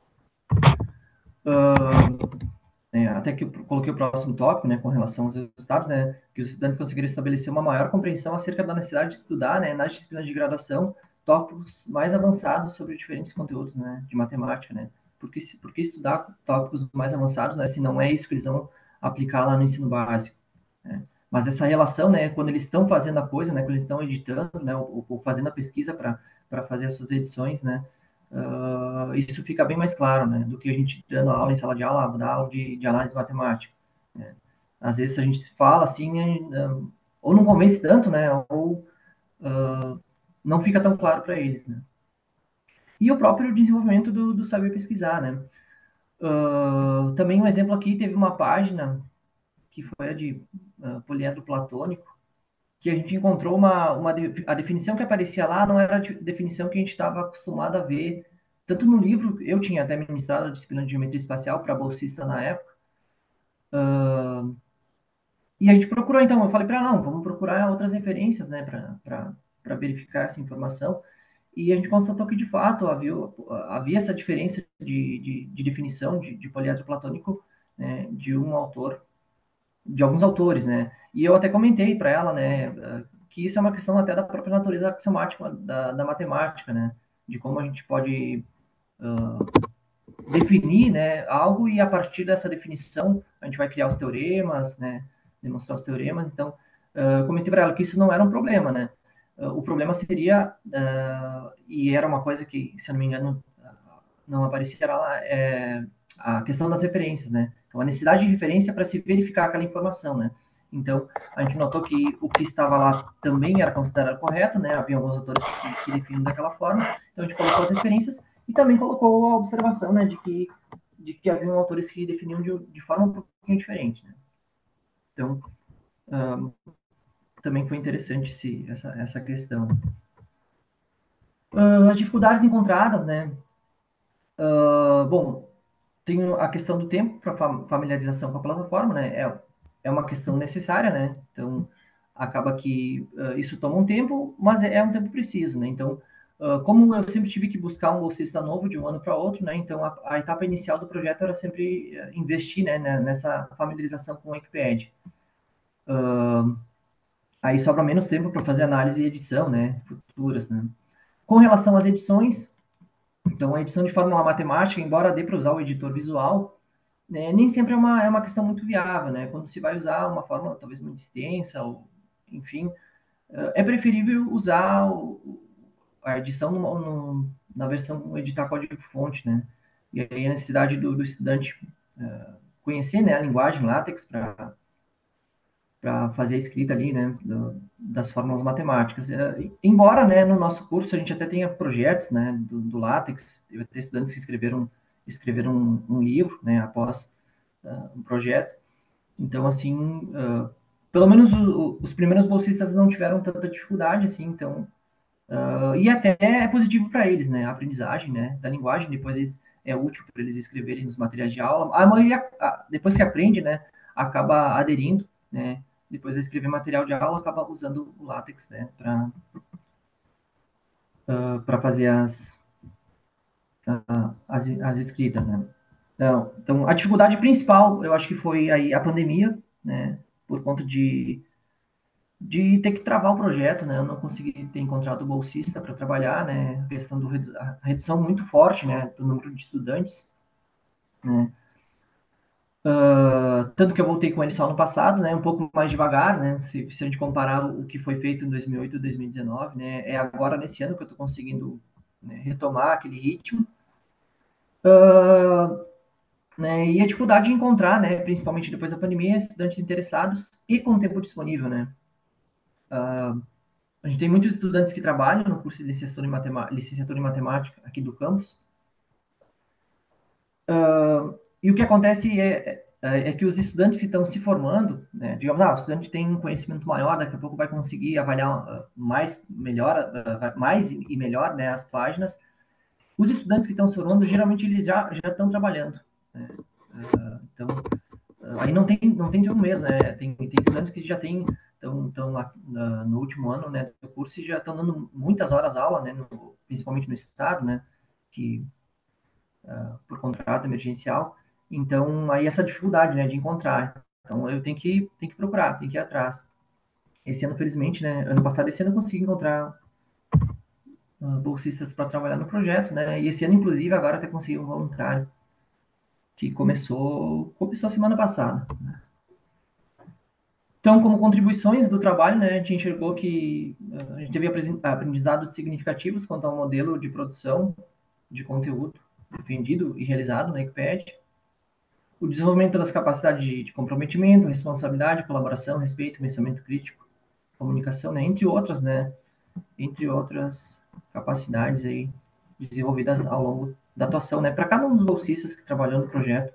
Uh, É, até que eu coloquei o próximo tópico, né, com relação aos resultados, né, que os estudantes conseguiram estabelecer uma maior compreensão acerca da necessidade de estudar, né, nas disciplinas de graduação, tópicos mais avançados sobre diferentes conteúdos, né, de matemática, né. Porque, porque estudar tópicos mais avançados, né, se não é isso que eles vão aplicar lá no ensino básico, né. Mas essa relação, né, quando eles estão fazendo a coisa, né, quando eles estão editando, né, ou, ou fazendo a pesquisa para fazer essas edições, né, Uh, isso fica bem mais claro, né, do que a gente dando aula em sala de aula, dar aula de, de análise matemática, né. Às vezes a gente fala assim, uh, ou não convence tanto, né, ou uh, não fica tão claro para eles, né. E o próprio desenvolvimento do, do saber pesquisar, né. Uh, também um exemplo aqui, teve uma página que foi a de uh, poliedro platônico, que a gente encontrou uma, uma a definição que aparecia lá não era a definição que a gente estava acostumado a ver, tanto no livro, eu tinha até ministrado a disciplina de geometria espacial para bolsista na época, uh, e a gente procurou, então, eu falei para ela, não, vamos procurar outras referências, né, para verificar essa informação, e a gente constatou que, de fato, havia, havia essa diferença de, de, de definição de, de poliedro platônico, né, de um autor, de alguns autores, né? E eu até comentei para ela, né, que isso é uma questão até da própria natureza axiomática da, da matemática, né? De como a gente pode uh, definir, né, algo e a partir dessa definição a gente vai criar os teoremas, né, demonstrar os teoremas. Então, uh, eu comentei para ela que isso não era um problema, né? Uh, o problema seria, uh, e era uma coisa que, se eu não me engano, não aparecia lá, é a questão das referências, né? Então, a necessidade de referência para se verificar aquela informação, né? Então, a gente notou que o que estava lá também era considerado correto, né? Havia alguns autores que, que definiam daquela forma, então a gente colocou as referências e também colocou a observação, né, de que, de que haviam autores que definiam de, de forma um pouquinho diferente, né? Então, um, também foi interessante esse, essa, essa questão. Uh, as dificuldades encontradas, né? Uh, bom, tem a questão do tempo para familiarização com a plataforma, né? É, é uma questão necessária, né? Então, acaba que uh, isso toma um tempo, mas é, é um tempo preciso, né? Então, uh, como eu sempre tive que buscar um bolsista novo de um ano para outro, né? Então, a, a, etapa inicial do projeto era sempre uh, investir, né, nessa familiarização com o Wikipedia. Uh, aí sobra menos tempo para fazer análise e edição, né? Futuras, né? Com relação às edições, então, a edição de fórmula matemática, embora dê para usar o editor visual, né, nem sempre é uma, é uma questão muito viável, né? Quando se vai usar uma fórmula talvez muito extensa, ou, enfim, é preferível usar o, a edição no, no, na versão editar código-fonte, né? E aí a necessidade do, do estudante uh, conhecer, né, a linguagem LaTeX para para fazer a escrita ali, né, do, das fórmulas matemáticas. Uh, embora, né, no nosso curso a gente até tenha projetos, né, do, do LaTeX, teve até estudantes que escreveram escreveram um, um livro, né, após uh, um projeto. Então, assim, uh, pelo menos o, o, os primeiros bolsistas não tiveram tanta dificuldade, assim, então, uh, e até é positivo para eles, né, a aprendizagem, né, da linguagem, depois eles, é útil para eles escreverem nos materiais de aula. A maioria, depois que aprende, né, acaba aderindo, né, depois de escrever material de aula, acaba usando o LaTeX, né, para uh, para fazer as, uh, as, as escritas, né. Então, então, a dificuldade principal, eu acho que foi aí a pandemia, né, por conta de, de ter que travar o projeto, né, eu não consegui ter encontrado bolsista para trabalhar, né, a questão da redu redução muito forte, né, do número de estudantes, né, uh, tanto que eu voltei com ele só no passado, né, um pouco mais devagar, né, se, se a gente comparar o que foi feito em dois mil e oito e dois mil e dezenove, né, é agora nesse ano que eu estou conseguindo, né, retomar aquele ritmo. Uh, Né, e a dificuldade de encontrar, né, principalmente depois da pandemia, estudantes interessados e com tempo disponível, né. Uh, a gente tem muitos estudantes que trabalham no curso de licenciatura em, Matema licenciatura em matemática aqui do campus. Uh, e o que acontece é, é, é, que os estudantes que estão se formando, né, digamos, ah, o estudante tem um conhecimento maior, daqui a pouco vai conseguir avaliar uh, mais, melhor, uh, mais e melhor, né, as páginas. Os estudantes que estão se formando, geralmente eles já, já estão trabalhando, né? Uh, então, aí não tem, não tem tempo mesmo, né? Tem, tem estudantes que já têm, estão lá na, no último ano, né, do curso e já estão dando muitas horas aula, né, no, principalmente no estado, né, que, uh, por contrato emergencial. Então, aí essa dificuldade, né, de encontrar. Então, eu tenho que, tenho que procurar, tenho que ir atrás. Esse ano, felizmente, né, ano passado, esse ano eu consegui encontrar uh, bolsistas para trabalhar no projeto, né, e esse ano, inclusive, agora até consegui um voluntário que começou, começou semana passada, né. Então, como contribuições do trabalho, né, a gente enxergou que uh, a gente teve aprendizados significativos quanto ao modelo de produção de conteúdo defendido e realizado na Wikipedia, o desenvolvimento das capacidades de, de comprometimento, responsabilidade, colaboração, respeito, pensamento crítico, comunicação, né, entre outras, né, entre outras capacidades aí desenvolvidas ao longo da atuação, né, para cada um dos bolsistas que trabalhou no projeto.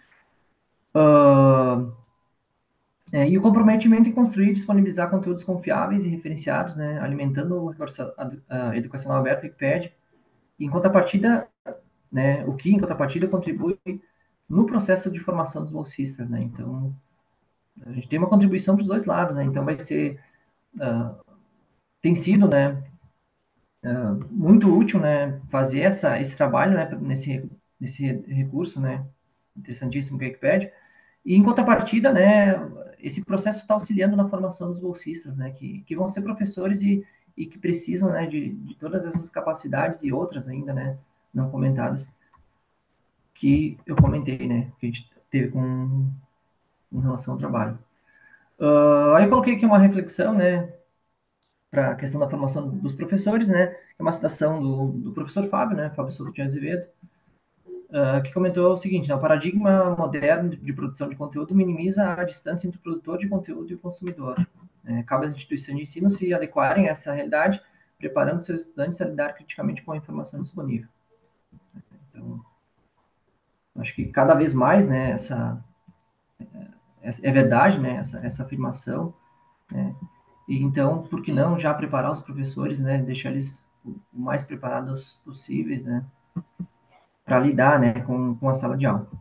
Uh, É, e o comprometimento em construir e disponibilizar conteúdos confiáveis e referenciados, né, alimentando o recurso a, a educacional aberto Wikipedia, e em contrapartida, né, o que em contrapartida contribui no processo de formação dos bolsistas, né, então a gente tem uma contribuição dos dois lados, né, então vai ser, uh, tem sido, né, uh, muito útil, né, fazer essa, esse trabalho, né, nesse, nesse recurso, né, interessantíssimo que é a Wikipedia, E em contrapartida, né, esse processo está auxiliando na formação dos bolsistas, né, que, que vão ser professores e, e que precisam, né, de, de todas essas capacidades e outras ainda, né, não comentadas, que eu comentei, né, que a gente teve com, com relação ao trabalho. Uh, aí eu coloquei aqui uma reflexão, né, para a questão da formação dos professores, né, é uma citação do, do professor Fábio, né, Fábio Souto de Azevedo, uh, que comentou o seguinte, né, o paradigma moderno de produção de conteúdo minimiza a distância entre o produtor de conteúdo e o consumidor. É, cabe às instituições de ensino se adequarem a essa realidade, preparando seus estudantes a lidar criticamente com a informação disponível. Então, acho que cada vez mais, né, essa, é verdade, né, essa, essa afirmação, né, e então, por que não já preparar os professores, né, deixar eles o mais preparados possíveis, né, para lidar, né, com, com a sala de aula.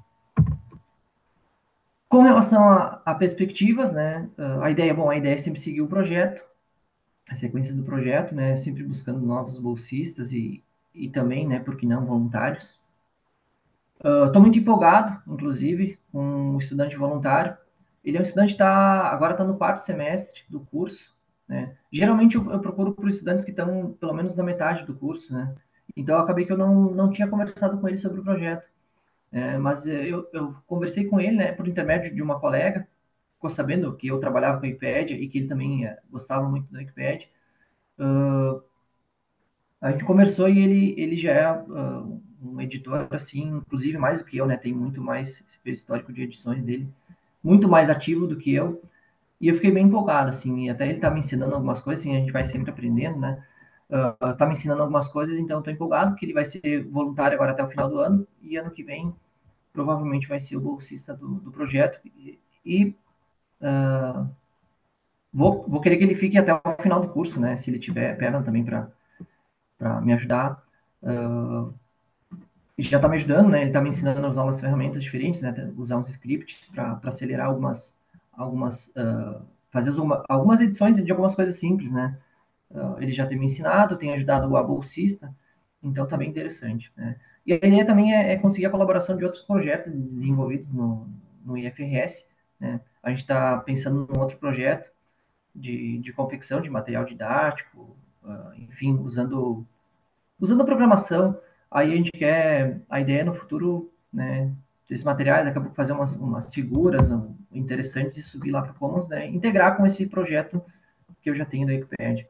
Com relação a, a perspectivas, né, a ideia, bom, a ideia é sempre seguir o projeto, a sequência do projeto, né, sempre buscando novos bolsistas e, e também, né, por que não, voluntários. Estou uh, muito empolgado, inclusive, com um estudante voluntário. Ele é um estudante que tá, agora está no quarto semestre do curso, né. Geralmente eu, eu procuro por estudantes que estão pelo menos na metade do curso, né. Então eu acabei que eu não, não tinha conversado com ele sobre o projeto. É, mas eu, eu conversei com ele, né, por intermédio de uma colega, ficou sabendo que eu trabalhava com a Wikipédia e que ele também é, gostava muito da Wikipédia. Uh, a gente conversou e ele, ele já é uh, um editor, assim, inclusive mais do que eu, né, tem muito mais histórico de edições dele, muito mais ativo do que eu, e eu fiquei bem empolgado, assim, e até ele tá me ensinando algumas coisas, assim, a gente vai sempre aprendendo, né, uh, tá me ensinando algumas coisas, então eu tô empolgado, porque ele vai ser voluntário agora até o final do ano, e ano que vem provavelmente vai ser o bolsista do, do projeto, e, e uh, vou, vou querer que ele fique até o final do curso, né, se ele tiver perna também para me ajudar. Uh, ele já está me ajudando, né, ele está me ensinando a usar umas ferramentas diferentes, né, usar uns scripts para acelerar algumas, algumas uh, fazer uma, algumas edições de algumas coisas simples, né. Uh, ele já tem me ensinado, tem ajudado a bolsista, então está bem interessante, né. E a ideia também é, é conseguir a colaboração de outros projetos desenvolvidos no, no I F R S, né. A gente está pensando num outro projeto de, de confecção de material didático, uh, enfim, usando, usando a programação. Aí a gente quer, a ideia é no futuro, né, desses materiais, acabou fazer umas, umas figuras um, interessantes e subir lá para o Commons, né, integrar com esse projeto que eu já tenho da Wikipedia.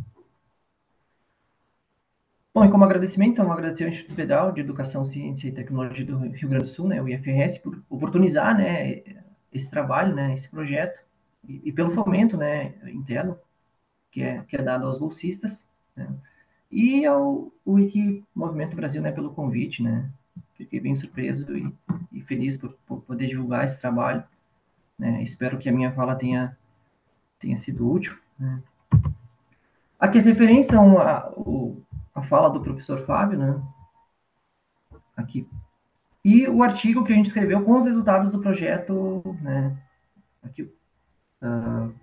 Bom, e como agradecimento, então, agradecer ao Instituto Federal de Educação, Ciência e Tecnologia do Rio Grande do Sul, né, o I F R S, por oportunizar, né, esse trabalho, né, esse projeto, e, e pelo fomento, né, interno, que é, que é dado aos bolsistas, né, e ao o Wiki Movimento Brasil, né, pelo convite, né, fiquei bem surpreso e, e feliz por, por, poder divulgar esse trabalho, né, espero que a minha fala tenha, tenha sido útil, né. Aqui as referências são a, o, a fala do professor Fábio, né, aqui, e o artigo que a gente escreveu com os resultados do projeto, né, aqui, uh,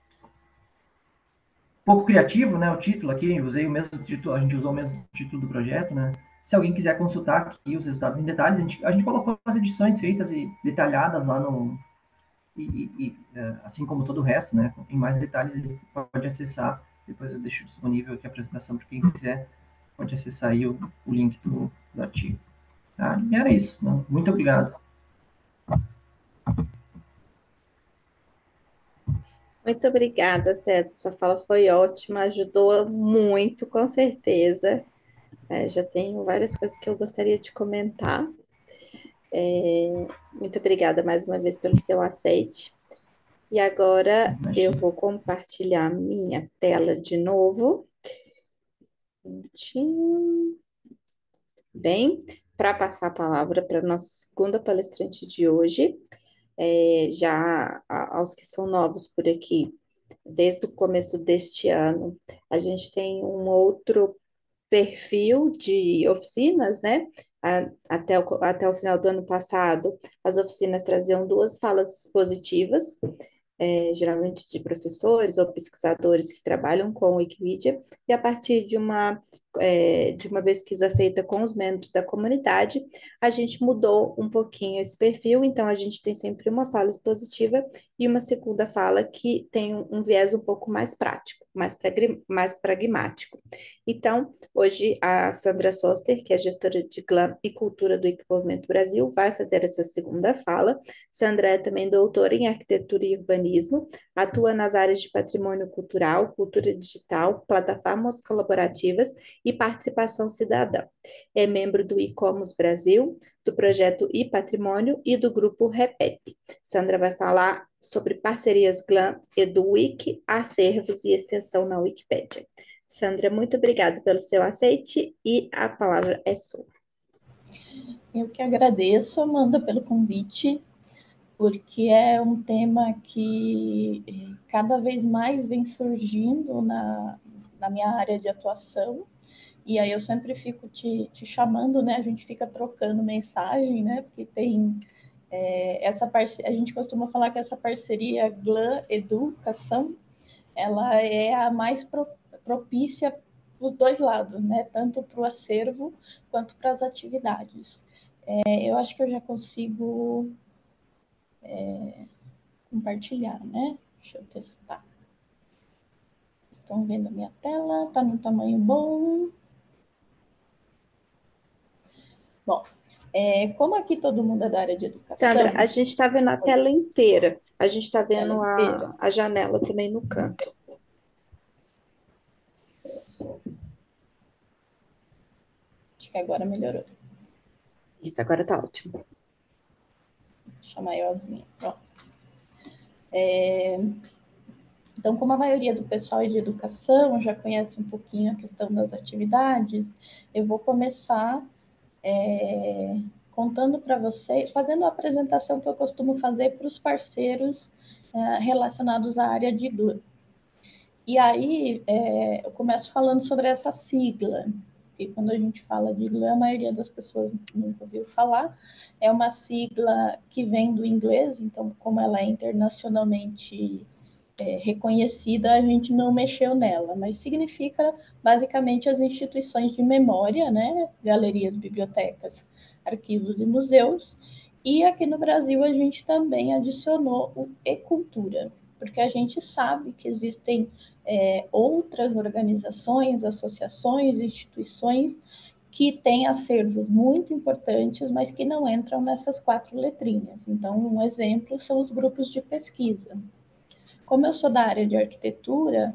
pouco criativo, né, o título aqui, eu usei o mesmo título, a gente usou o mesmo título do projeto, né, se alguém quiser consultar aqui os resultados em detalhes, a gente, a gente colocou as edições feitas e detalhadas lá no, e, e, assim como todo o resto, né, em mais detalhes ele pode acessar, depois eu deixo disponível aqui a apresentação para quem quiser, pode acessar aí o, o link do, do artigo. Tá? E era isso, né? Muito obrigado. Muito obrigada, César. Sua fala foi ótima, ajudou muito, com certeza. É, já tenho várias coisas que eu gostaria de comentar. É, muito obrigada mais uma vez pelo seu aceite. E agora eu Imagina. vou compartilhar minha tela de novo. Um minutinho. Bem, para passar a palavra para a nossa segunda palestrante de hoje, é, já a- aos que são novos por aqui, desde o começo deste ano, a gente tem um outro perfil de oficinas, né? A- Até o, co- até o final do ano passado, as oficinas traziam duas falas expositivas, é, geralmente de professores ou pesquisadores que trabalham com Wikipedia, e a partir de uma é, de uma pesquisa feita com os membros da comunidade, a gente mudou um pouquinho esse perfil, então a gente tem sempre uma fala expositiva e uma segunda fala que tem um, um viés um pouco mais prático, mais, pragri- mais pragmático. Então, hoje a Sandra Soster, que é gestora de Glam e Cultura do Equipamento Brasil, vai fazer essa segunda fala. Sandra é também doutora em Arquitetura e Urbanismo, atua nas áreas de patrimônio cultural, cultura digital, plataformas colaborativas e participação cidadã. É membro do E-Commerce Brasil, do projeto e Patrimônio e do grupo REPEP. Sandra vai falar sobre parcerias Glam, EduWiki, acervos e extensão na Wikipédia. Sandra, muito obrigada pelo seu aceite e a palavra é sua. Eu que agradeço, Amanda, pelo convite, porque é um tema que cada vez mais vem surgindo na, na minha área de atuação, e aí eu sempre fico te, te chamando, né? A gente fica trocando mensagem, né? Porque tem é, essa parte, a gente costuma falar que essa parceria Glam Educação, ela é a mais pro, propícia para os dois lados, né? Tanto para o acervo quanto para as atividades. É, eu acho que eu já consigo é, compartilhar, né? Deixa eu testar. Estão vendo a minha tela? Está no tamanho bom? Bom, é, como aqui todo mundo é da área de educação... Sandra, a gente está vendo a tela inteira. A gente está vendo a, a janela também no canto. Acho que agora melhorou. Isso, agora está ótimo. Deixa maiorzinho. É, então, como a maioria do pessoal é de educação, já conhece um pouquinho a questão das atividades, eu vou começar é, contando para vocês, fazendo a apresentação que eu costumo fazer para os parceiros é, relacionados à área de Glam. E aí, é, eu começo falando sobre essa sigla, e quando a gente fala de Glam, a maioria das pessoas nunca ouviu falar. É uma sigla que vem do inglês, então, como ela é internacionalmente é, reconhecida, a gente não mexeu nela, mas significa, basicamente, as instituições de memória, né? Galerias, bibliotecas, arquivos e museus. E aqui no Brasil, a gente também adicionou o E-Cultura, porque a gente sabe que existem é, outras organizações, associações, instituições que têm acervos muito importantes, mas que não entram nessas quatro letrinhas. Então, um exemplo são os grupos de pesquisa. Como eu sou da área de arquitetura,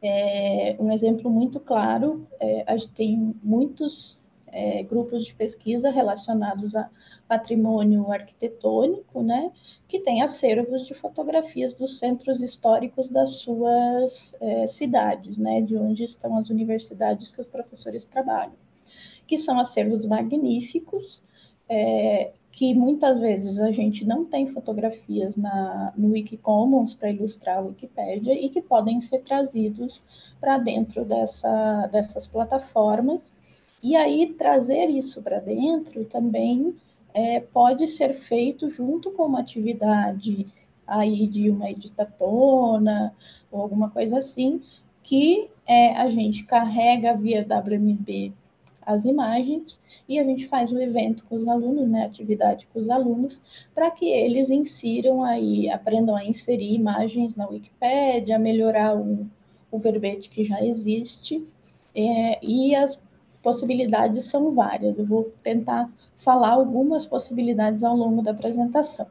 é, um exemplo muito claro, é, a gente tem muitos é, grupos de pesquisa relacionados a patrimônio arquitetônico, né, que tem acervos de fotografias dos centros históricos das suas é, cidades, né, de onde estão as universidades que os professores trabalham, que são acervos magníficos, é, que muitas vezes a gente não tem fotografias na, no Wikicommons para ilustrar a Wikipédia e que podem ser trazidos para dentro dessa, dessas plataformas. E aí, trazer isso para dentro também é, pode ser feito junto com uma atividade aí de uma editatona ou alguma coisa assim, que é, a gente carrega via W M B as imagens e a gente faz o evento com os alunos, né, atividade com os alunos, para que eles insiram aí, aprendam a inserir imagens na Wikipédia, melhorar o, o verbete que já existe, é, e as possibilidades são várias. Eu vou tentar falar algumas possibilidades ao longo da apresentação.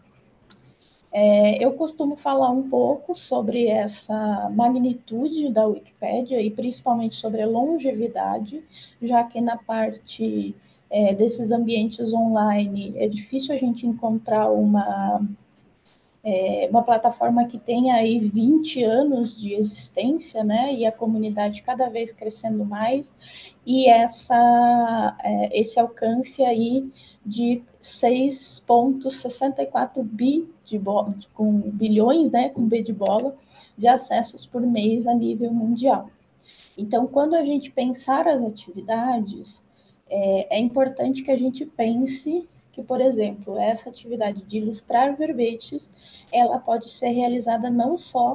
É, eu costumo falar um pouco sobre essa magnitude da Wikipédia e principalmente sobre a longevidade, já que na parte é, desses ambientes online é difícil a gente encontrar uma, é, uma plataforma que tenha aí vinte anos de existência, né? E a comunidade cada vez crescendo mais, e essa, é, esse alcance aí de seis vírgula sessenta e quatro bi de bola, com bilhões, né, com B de bola, de acessos por mês a nível mundial. Então, quando a gente pensar as atividades, é, é importante que a gente pense que, por exemplo, essa atividade de ilustrar verbetes, ela pode ser realizada não só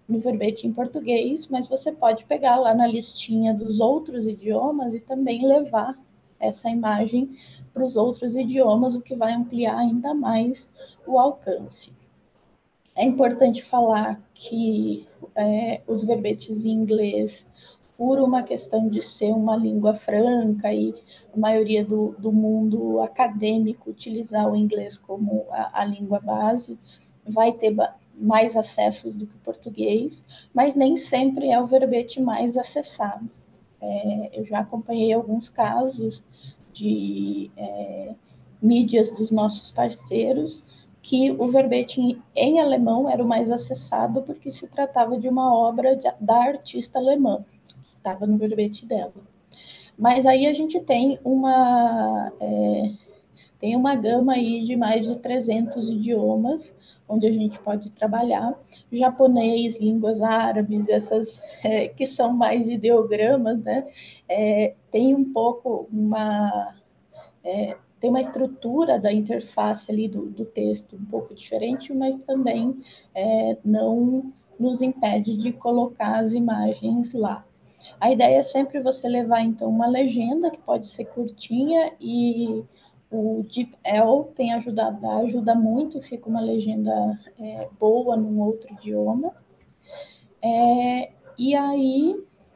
no verbete em português, mas você pode pegar lá na listinha dos outros idiomas e também levar essa imagem para os outros idiomas, o que vai ampliar ainda mais o alcance. É importante falar que é, os verbetes em inglês, por uma questão de ser uma língua franca e a maioria do, do mundo acadêmico utilizar o inglês como a, a língua base, vai ter mais acessos do que o português, mas nem sempre é o verbete mais acessado. É, eu já acompanhei alguns casos de é, mídias dos nossos parceiros que o verbete em, em alemão era o mais acessado porque se tratava de uma obra de, da artista alemã, estava no verbete dela. Mas aí a gente tem uma, é, tem uma gama aí de mais de trezentos idiomas onde a gente pode trabalhar. Japonês, línguas árabes, essas é, que são mais ideogramas, né? É, tem um pouco uma... É, tem uma estrutura da interface ali do, do texto um pouco diferente, mas também é, não nos impede de colocar as imagens lá. A ideia é sempre você levar, então, uma legenda, que pode ser curtinha, e o DeepL tem ajudado, ajuda muito, fica uma legenda é, boa num outro idioma. É, e aí,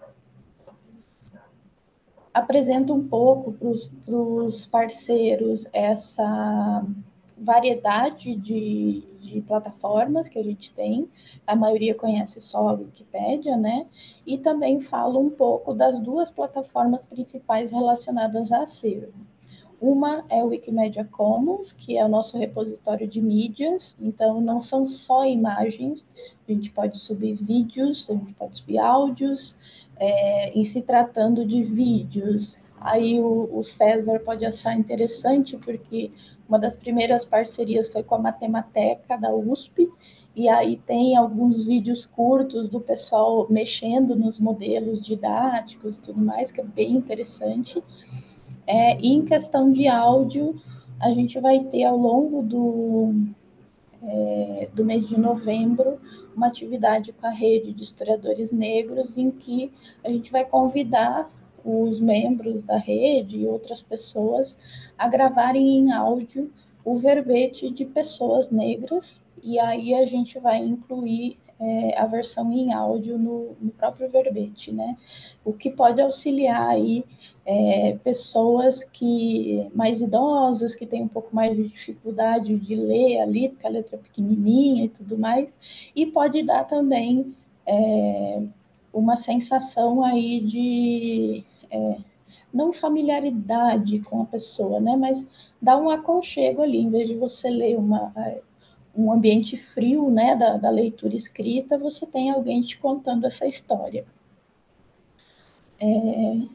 apresenta um pouco para os parceiros essa variedade de, de plataformas que a gente tem, a maioria conhece só a Wikipédia, né? E também fala um pouco das duas plataformas principais relacionadas a acervo. Uma é o Wikimedia Commons, que é o nosso repositório de mídias, então não são só imagens, a gente pode subir vídeos, a gente pode subir áudios, é, em se tratando de vídeos. Aí o, o César pode achar interessante, porque uma das primeiras parcerias foi com a Matemateca da U S P, e aí tem alguns vídeos curtos do pessoal mexendo nos modelos didáticos e tudo mais, que é bem interessante. É, e em questão de áudio, a gente vai ter ao longo do, é, do mês de novembro uma atividade com a rede de historiadores negros, em que a gente vai convidar os membros da rede e outras pessoas a gravarem em áudio o verbete de pessoas negras, e aí a gente vai incluir é, a versão em áudio no, no próprio verbete, né? O que pode auxiliar aí é, pessoas que mais idosas, que têm um pouco mais de dificuldade de ler ali, porque a letra é pequenininha e tudo mais, e pode dar também é, uma sensação aí de é, não familiaridade com a pessoa, né? Mas dá um aconchego ali, em vez de você ler uma, um ambiente frio, né, da, da leitura escrita, você tem alguém te contando essa história. É...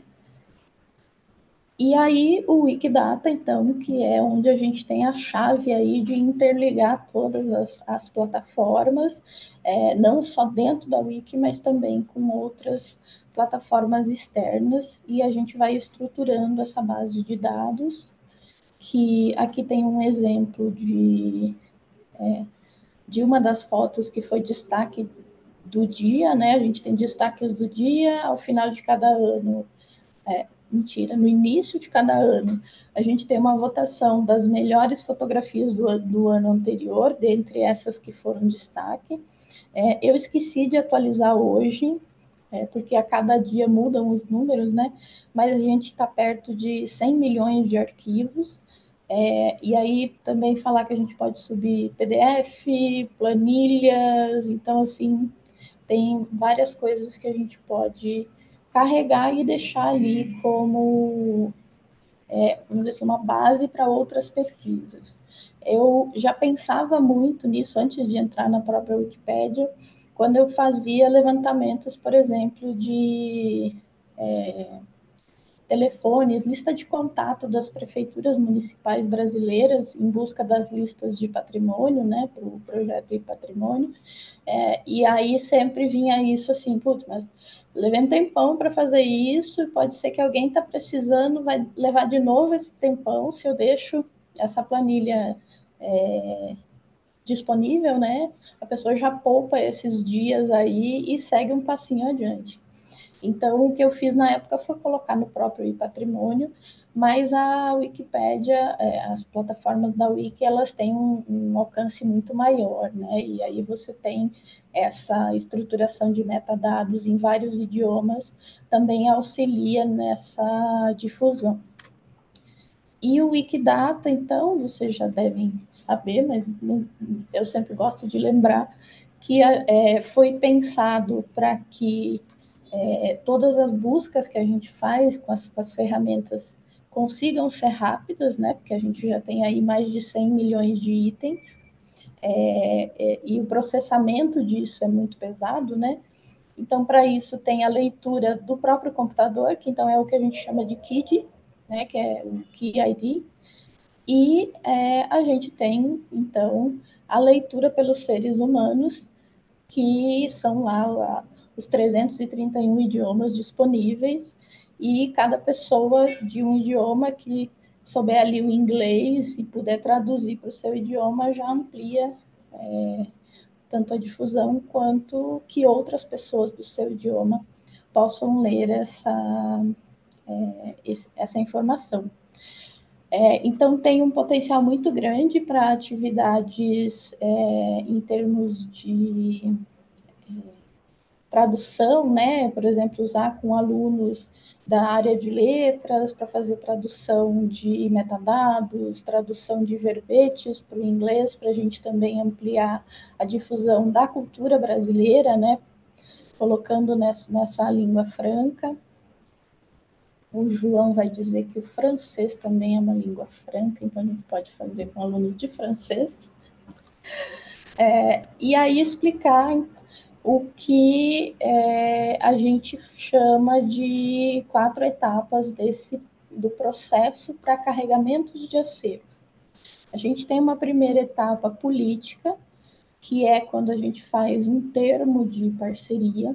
E aí o Wikidata, então, que é onde a gente tem a chave aí de interligar todas as, as plataformas, é, não só dentro da Wiki, mas também com outras plataformas externas, e a gente vai estruturando essa base de dados, que aqui tem um exemplo de, é, de uma das fotos que foi destaque do dia, né? A gente tem destaques do dia ao final de cada ano. É, mentira, no início de cada ano, a gente tem uma votação das melhores fotografias do, do ano anterior, dentre essas que foram destaque. É, eu esqueci de atualizar hoje, é, porque a cada dia mudam os números, né? Mas a gente está perto de cem milhões de arquivos. É, e aí também falar que a gente pode subir P D F, planilhas, então assim, tem várias coisas que a gente pode carregar e deixar ali como, é, vamos dizer assim, uma base para outras pesquisas. Eu já pensava muito nisso antes de entrar na própria Wikipédia, quando eu fazia levantamentos, por exemplo, de é, telefones, lista de contato das prefeituras municipais brasileiras em busca das listas de patrimônio, né, para o projeto de patrimônio, é, e aí sempre vinha isso assim, putz, mas levei um tempão para fazer isso, pode ser que alguém está precisando, vai levar de novo esse tempão se eu deixo essa planilha é, disponível, né, a pessoa já poupa esses dias aí e segue um passinho adiante. Então, o que eu fiz na época foi colocar no próprio e-patrimônio, mas a Wikipédia, é, as plataformas da Wiki, elas têm um, um alcance muito maior, né? E aí você tem essa estruturação de metadados em vários idiomas, também auxilia nessa difusão. E o Wikidata, então, vocês já devem saber, mas não, eu sempre gosto de lembrar, que é, foi pensado para que é, todas as buscas que a gente faz com as, com as ferramentas consigam ser rápidas, né? Porque a gente já tem aí mais de cem milhões de itens, é, é, e o processamento disso é muito pesado, né? Então, para isso, tem a leitura do próprio computador, que então é o que a gente chama de K I D, né? Que é o Key I D, e é, a gente tem, então, a leitura pelos seres humanos, que são lá, lá os trezentos e trinta e um idiomas disponíveis, e cada pessoa de um idioma que souber ali o inglês e puder traduzir para o seu idioma, já amplia é, tanto a difusão quanto que outras pessoas do seu idioma possam ler essa, é, essa informação. É, então, tem um potencial muito grande para atividades é, em termos de é, tradução, né? Por exemplo, usar com alunos da área de letras para fazer tradução de metadados, tradução de verbetes para o inglês, para a gente também ampliar a difusão da cultura brasileira, né? Colocando nessa, nessa língua franca. O João vai dizer que o francês também é uma língua franca, então a gente pode fazer com alunos de francês. É, e aí explicar o que é, a gente chama de quatro etapas desse, do processo para carregamentos de acervo. A gente tem uma primeira etapa política, que é quando a gente faz um termo de parceria,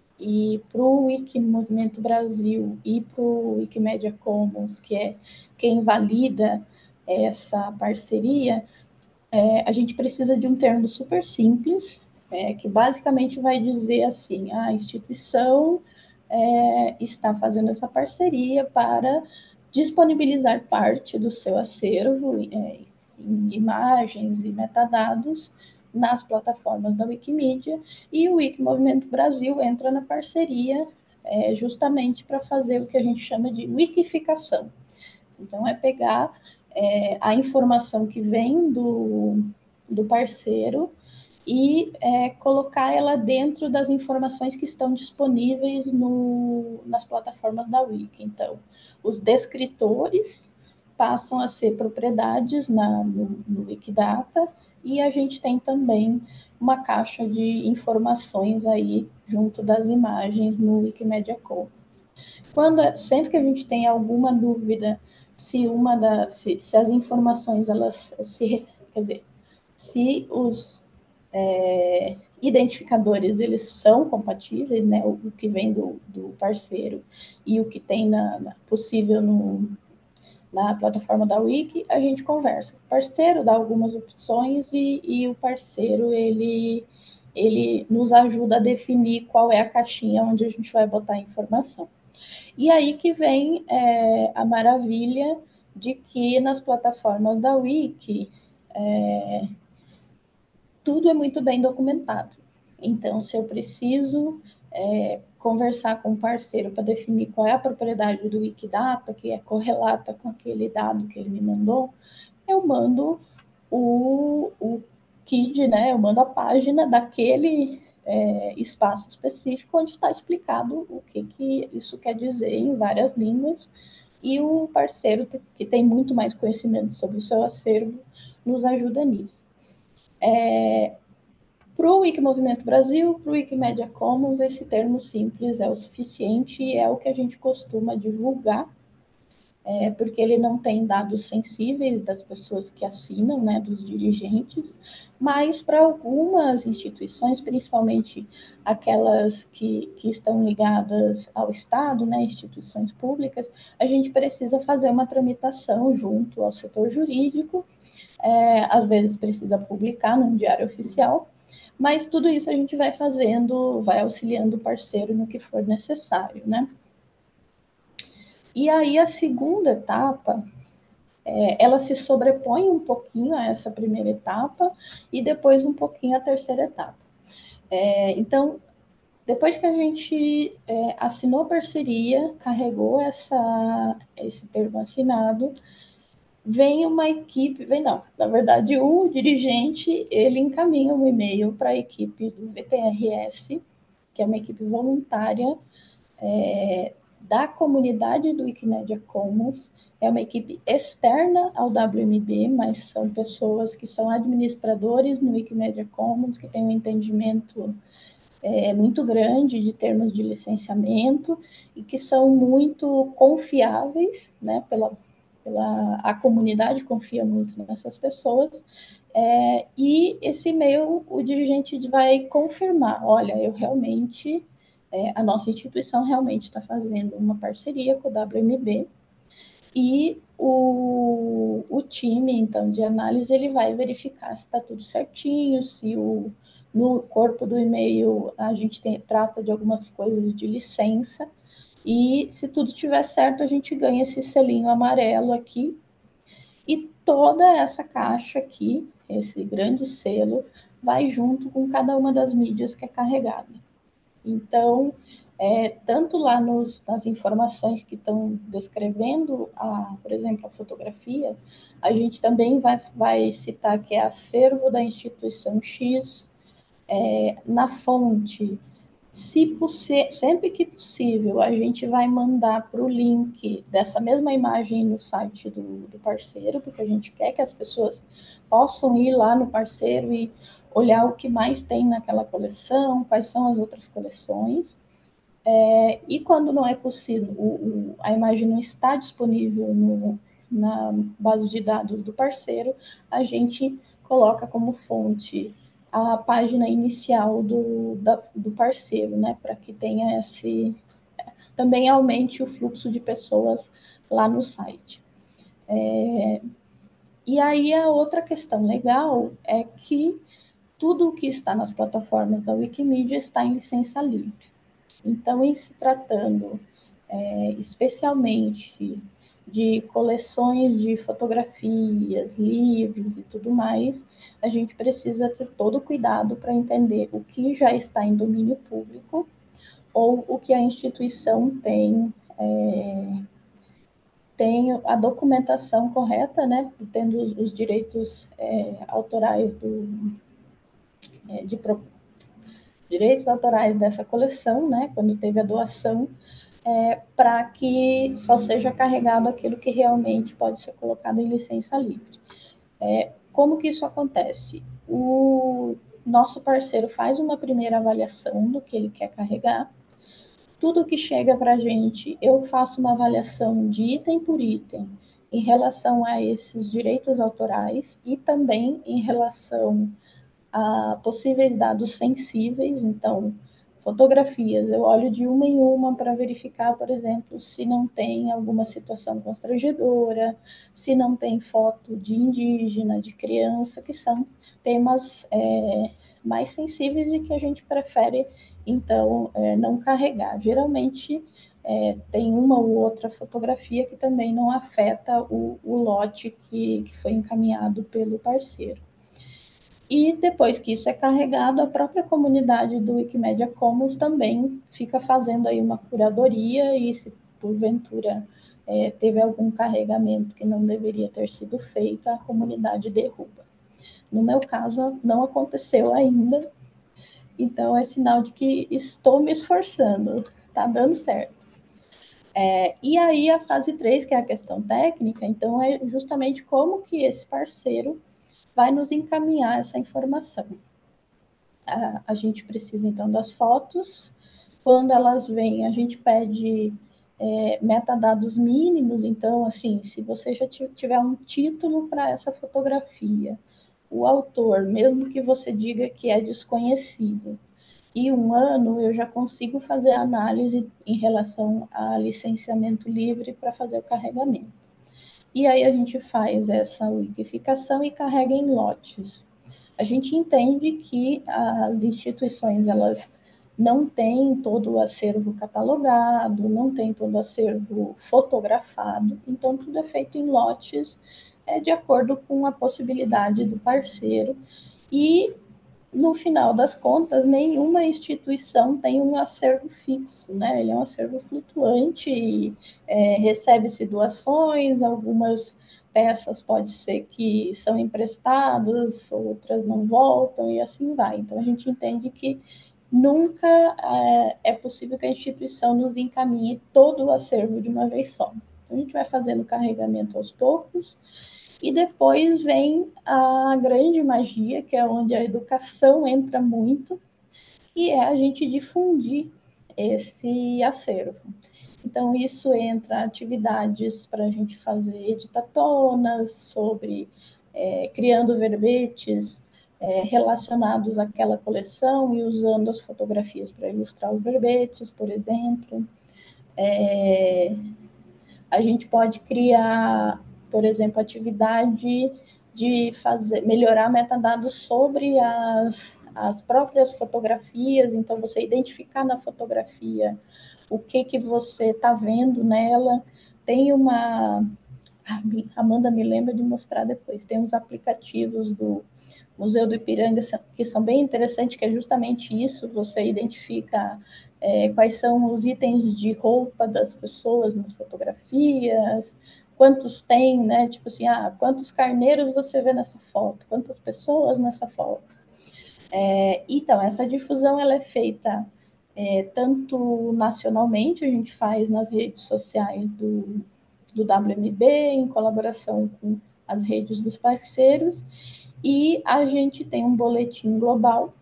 e para o Wiki Movimento Brasil e para o Wikimedia Commons, que é quem valida essa parceria, é, a gente precisa de um termo super simples, é, que basicamente vai dizer assim, a instituição é, está fazendo essa parceria para disponibilizar parte do seu acervo é, em imagens e metadados nas plataformas da Wikimedia, e o Wiki Movimento Brasil entra na parceria é, justamente para fazer o que a gente chama de wikificação. Então, é pegar é, a informação que vem do, do parceiro e é, colocar ela dentro das informações que estão disponíveis no, nas plataformas da Wiki. Então, os descritores passam a ser propriedades na, no, no Wikidata, e a gente tem também uma caixa de informações aí junto das imagens no Wikimedia Commons. Quando, sempre que a gente tem alguma dúvida se uma da, se, se as informações elas se, quer dizer, se os é, identificadores eles são compatíveis, né, o, o que vem do, do parceiro e o que tem na, na possível no, na plataforma da Wiki, a gente conversa. O parceiro dá algumas opções e, e o parceiro ele, ele nos ajuda a definir qual é a caixinha onde a gente vai botar a informação. E aí que vem é, a maravilha de que nas plataformas da Wiki é, tudo é muito bem documentado. Então, se eu preciso é, conversar com um parceiro para definir qual é a propriedade do Wikidata, que é correlata com aquele dado que ele me mandou, eu mando o, o K I D, né? Eu mando a página daquele é, espaço específico onde está explicado o que, que isso quer dizer em várias línguas, e o parceiro, que tem muito mais conhecimento sobre o seu acervo, nos ajuda nisso. É, para o Wikimovimento Brasil, para o Wikimedia Commons, esse termo simples é o suficiente e é o que a gente costuma divulgar é, porque ele não tem dados sensíveis das pessoas que assinam, né, dos dirigentes, mas para algumas instituições, principalmente aquelas que, que estão ligadas ao Estado, né, instituições públicas, a gente precisa fazer uma tramitação junto ao setor jurídico, é, às vezes precisa publicar num diário oficial, mas tudo isso a gente vai fazendo, vai auxiliando o parceiro no que for necessário, né? E aí a segunda etapa, é, ela se sobrepõe um pouquinho a essa primeira etapa e depois um pouquinho a terceira etapa. É, então, depois que a gente é, assinou parceria, carregou essa, esse termo assinado, vem uma equipe, vem não, na verdade o dirigente, ele encaminha um e-mail para a equipe do V T R S, que é uma equipe voluntária, é, da comunidade do Wikimedia Commons, é uma equipe externa ao W M B, mas são pessoas que são administradores no Wikimedia Commons, que têm um entendimento é, muito grande de termos de licenciamento e que são muito confiáveis, né, pela, pela, a comunidade confia muito nessas pessoas, é, e esse e-mail o dirigente vai confirmar, olha, eu realmente é, a nossa instituição realmente está fazendo uma parceria com o W M B e o, o time, então, de análise, ele vai verificar se está tudo certinho, se o, no corpo do e-mail a gente tem, trata de algumas coisas de licença, e se tudo estiver certo, a gente ganha esse selinho amarelo aqui, e toda essa caixa aqui, esse grande selo, vai junto com cada uma das mídias que é carregada. Então, é, tanto lá nos, nas informações que estão descrevendo, a, por exemplo, a fotografia, a gente também vai, vai citar que é acervo da instituição X, é, na fonte, se sempre que possível, a gente vai mandar para o link dessa mesma imagem no site do, do parceiro, porque a gente quer que as pessoas possam ir lá no parceiro e olhar o que mais tem naquela coleção, quais são as outras coleções. É, e quando não é possível, o, o, a imagem não está disponível no, na base de dados do parceiro, a gente coloca como fonte a página inicial do, da, do parceiro, né, para que tenha esse, também aumente o fluxo de pessoas lá no site. É, e aí a outra questão legal é que tudo o que está nas plataformas da Wikimedia está em licença livre. Então, em se tratando é, especialmente de coleções de fotografias, livros e tudo mais, a gente precisa ter todo o cuidado para entender o que já está em domínio público ou o que a instituição tem, é, tem a documentação correta, né, tendo os, os direitos é, autorais do, é, de direitos autorais dessa coleção, né, quando teve a doação, é, para que só seja carregado aquilo que realmente pode ser colocado em licença livre. É, como que isso acontece? O nosso parceiro faz uma primeira avaliação do que ele quer carregar. Tudo que chega para a gente, eu faço uma avaliação de item por item em relação a esses direitos autorais e também em relação a possíveis dados sensíveis, então, fotografias, eu olho de uma em uma para verificar, por exemplo, se não tem alguma situação constrangedora, se não tem foto de indígena, de criança, que são temas é, mais sensíveis e que a gente prefere, então, é, não carregar. Geralmente, é, tem uma ou outra fotografia que também não afeta o, o lote que, que foi encaminhado pelo parceiro. E depois que isso é carregado, a própria comunidade do Wikimedia Commons também fica fazendo aí uma curadoria e se porventura é, teve algum carregamento que não deveria ter sido feito, a comunidade derruba. No meu caso, não aconteceu ainda, então é sinal de que estou me esforçando, está dando certo. É, e aí a fase três, que é a questão técnica, então é justamente como que esse parceiro vai nos encaminhar essa informação. A, a gente precisa, então, das fotos. Quando elas vêm, a gente pede é, metadados mínimos. Então, assim, se você já tiver um título para essa fotografia, o autor, mesmo que você diga que é desconhecido, e um ano eu já consigo fazer análise em relação a licenciamento livre para fazer o carregamento. E aí a gente faz essa wikificação e carrega em lotes. A gente entende que as instituições, elas não têm todo o acervo catalogado, não têm todo o acervo fotografado, então tudo é feito em lotes, é, de acordo com a possibilidade do parceiro. E, no final das contas, nenhuma instituição tem um acervo fixo, né? Ele é um acervo flutuante, e, é, recebe-se doações, algumas peças pode ser que são emprestadas, outras não voltam, e assim vai. Então, a gente entende que nunca é, é possível que a instituição nos encaminhe todo o acervo de uma vez só. Então, a gente vai fazendo o carregamento aos poucos, e depois vem a grande magia, que é onde a educação entra muito, e é a gente difundir esse acervo. Então, isso entra atividades para a gente fazer editatonas sobre, é, criando verbetes é, relacionados àquela coleção e usando as fotografias para ilustrar os verbetes, por exemplo. É, a gente pode criar, por exemplo, atividade de fazer, melhorar metadados sobre as, as próprias fotografias, então você identificar na fotografia o que, que você está vendo nela. Tem uma... A Amanda me lembra de mostrar depois. Tem uns aplicativos do Museu do Ipiranga que são bem interessantes, que é justamente isso, você identifica é, quais são os itens de roupa das pessoas nas fotografias, quantos tem, né? Tipo assim, ah, quantos carneiros você vê nessa foto, quantas pessoas nessa foto. É, então, essa difusão ela é feita é, tanto nacionalmente, a gente faz nas redes sociais do, do W M B, em colaboração com as redes dos parceiros, e a gente tem um boletim global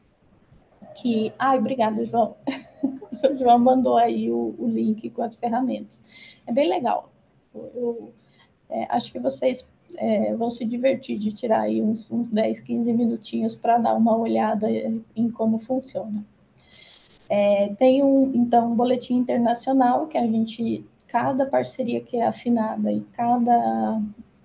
que... Ai, obrigada, João. O João mandou aí o, o link com as ferramentas. É bem legal. Eu é, acho que vocês é, vão se divertir de tirar aí uns, uns dez, quinze minutinhos para dar uma olhada em como funciona. É, tem um, então, um boletim internacional que a gente, cada parceria que é assinada e cada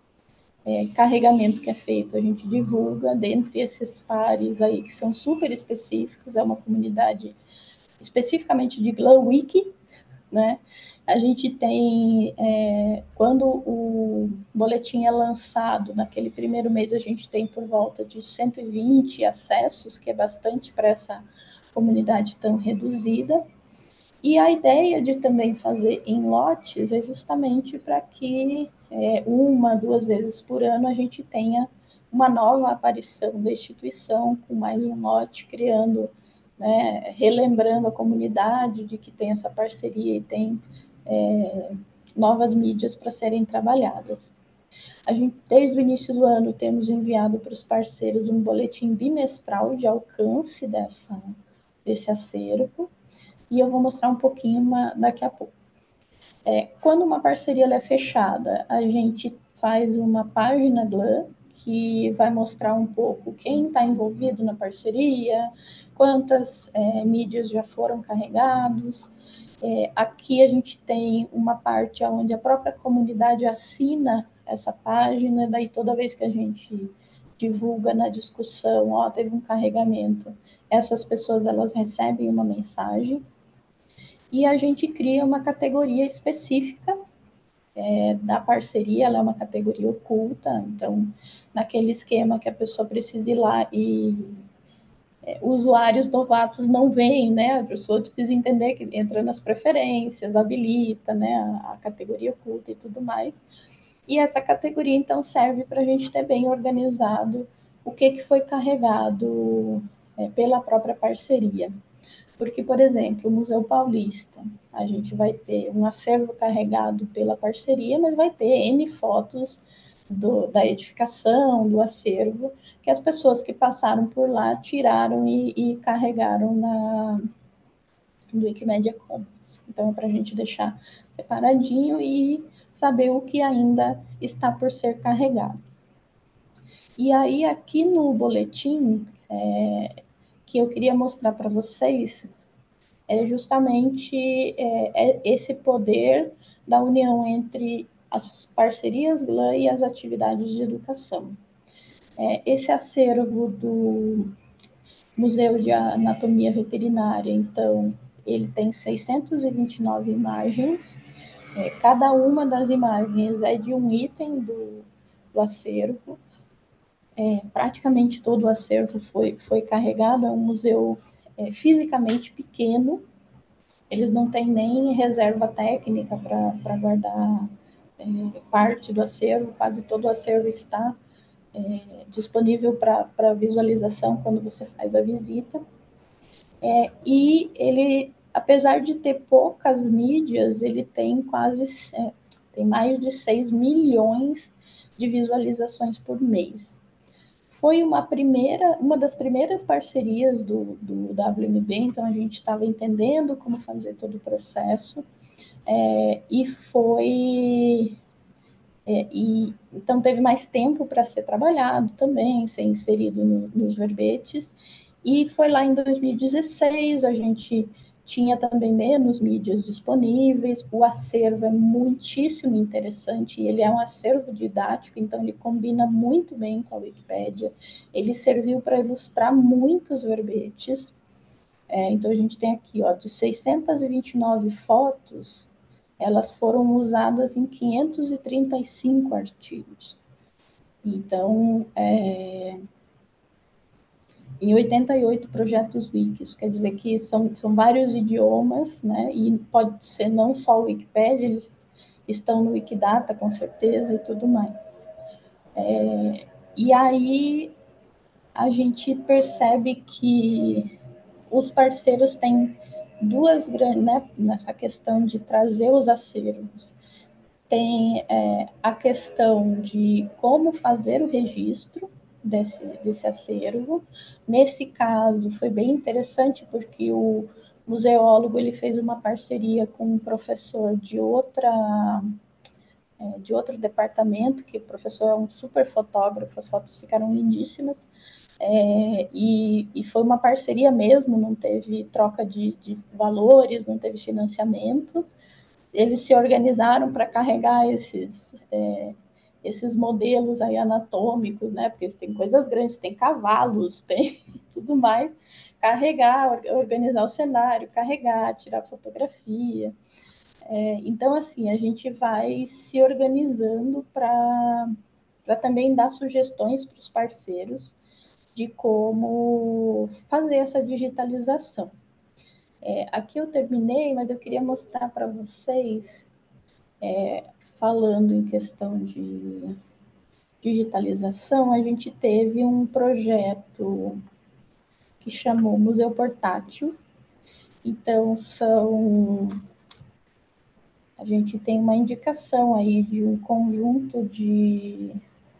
é, carregamento que é feito, a gente divulga dentre esses pares aí que são super específicos, é uma comunidade especificamente de GLOWiki, né? A gente tem, é, quando o boletim é lançado, naquele primeiro mês, a gente tem por volta de cento e vinte acessos, que é bastante para essa comunidade tão reduzida. E a ideia de também fazer em lotes é justamente para que é, uma, duas vezes por ano a gente tenha uma nova aparição da instituição com mais um lote, criando, né, relembrando a comunidade de que tem essa parceria e tem é, novas mídias para serem trabalhadas. A gente, desde o início do ano, temos enviado para os parceiros um boletim bimestral de alcance dessa, desse acervo, e eu vou mostrar um pouquinho uma, daqui a pouco. É, quando uma parceria ela é fechada, a gente faz uma página GLAM, que vai mostrar um pouco quem está envolvido na parceria, quantas é, mídias já foram carregados. É, aqui a gente tem uma parte onde a própria comunidade assina essa página, daí toda vez que a gente divulga na discussão, ó, teve um carregamento, essas pessoas elas recebem uma mensagem, e a gente cria uma categoria específica é, da parceria, ela é uma categoria oculta, então, naquele esquema que a pessoa precisa ir lá e é, usuários novatos não veem, né? A pessoa precisa entender que entra nas preferências, habilita, né, a, a categoria oculta e tudo mais. E essa categoria, então, serve para a gente ter bem organizado o que, que foi carregado é, pela própria parceria. Porque, por exemplo, o Museu Paulista, a gente vai ter um acervo carregado pela parceria, mas vai ter N fotos do, da edificação, do acervo, que as pessoas que passaram por lá tiraram e, e carregaram na, no Wikimedia Commons. mídias. Então, é para a gente deixar separadinho e saber o que ainda está por ser carregado. E aí, aqui no boletim, é, que eu queria mostrar para vocês, é justamente é, é esse poder da união entre as parcerias G L A e as atividades de educação. É, esse acervo do Museu de Anatomia Veterinária, então, ele tem seiscentas e vinte e nove imagens, é, cada uma das imagens é de um item do, do acervo, é, praticamente todo o acervo foi, foi carregado, é um museu é, fisicamente pequeno, eles não têm nem reserva técnica para guardar é, parte do acervo, quase todo o acervo está é, disponível para visualização quando você faz a visita. É, e ele, apesar de ter poucas mídias, ele tem quase, é, tem mais de seis milhões de visualizações por mês. Foi uma primeira, uma das primeiras parcerias do, do W M B, então a gente estava entendendo como fazer todo o processo, é, e foi... É, e, então teve mais tempo para ser trabalhado também, ser inserido no, nos verbetes, e foi lá em dois mil e dezesseis, a gente tinha também menos mídias disponíveis, o acervo é muitíssimo interessante, ele é um acervo didático, então ele combina muito bem com a Wikipédia, ele serviu para ilustrar muitos verbetes, é, então a gente tem aqui, ó, de seiscentas e vinte e nove fotos, elas foram usadas em quinhentos e trinta e cinco artigos. Então, é, em oitenta e oito projetos wiki, isso quer dizer que são, são vários idiomas, né? E pode ser não só o Wikipédia, eles estão no Wikidata, com certeza, e tudo mais. É, e aí, a gente percebe que os parceiros têm duas grandes, né, nessa questão de trazer os acervos. Tem é, a questão de como fazer o registro desse, desse acervo. Nesse caso, foi bem interessante, porque o museólogo ele fez uma parceria com um professor de outra... de outro departamento, que o professor é um super fotógrafo, as fotos ficaram lindíssimas, é, e, e foi uma parceria mesmo, não teve troca de, de valores, não teve financiamento, eles se organizaram para carregar esses, é, esses modelos aí anatômicos, né, porque tem coisas grandes, tem cavalos, tem tudo mais, carregar, organizar o cenário, carregar, tirar fotografia. É, então, assim, a gente vai se organizando para também dar sugestões para os parceiros de como fazer essa digitalização. É, aqui eu terminei, mas eu queria mostrar para vocês, é, falando em questão de digitalização, a gente teve um projeto que chamou Museu Portátil. Então, são... A gente tem uma indicação aí de um conjunto de...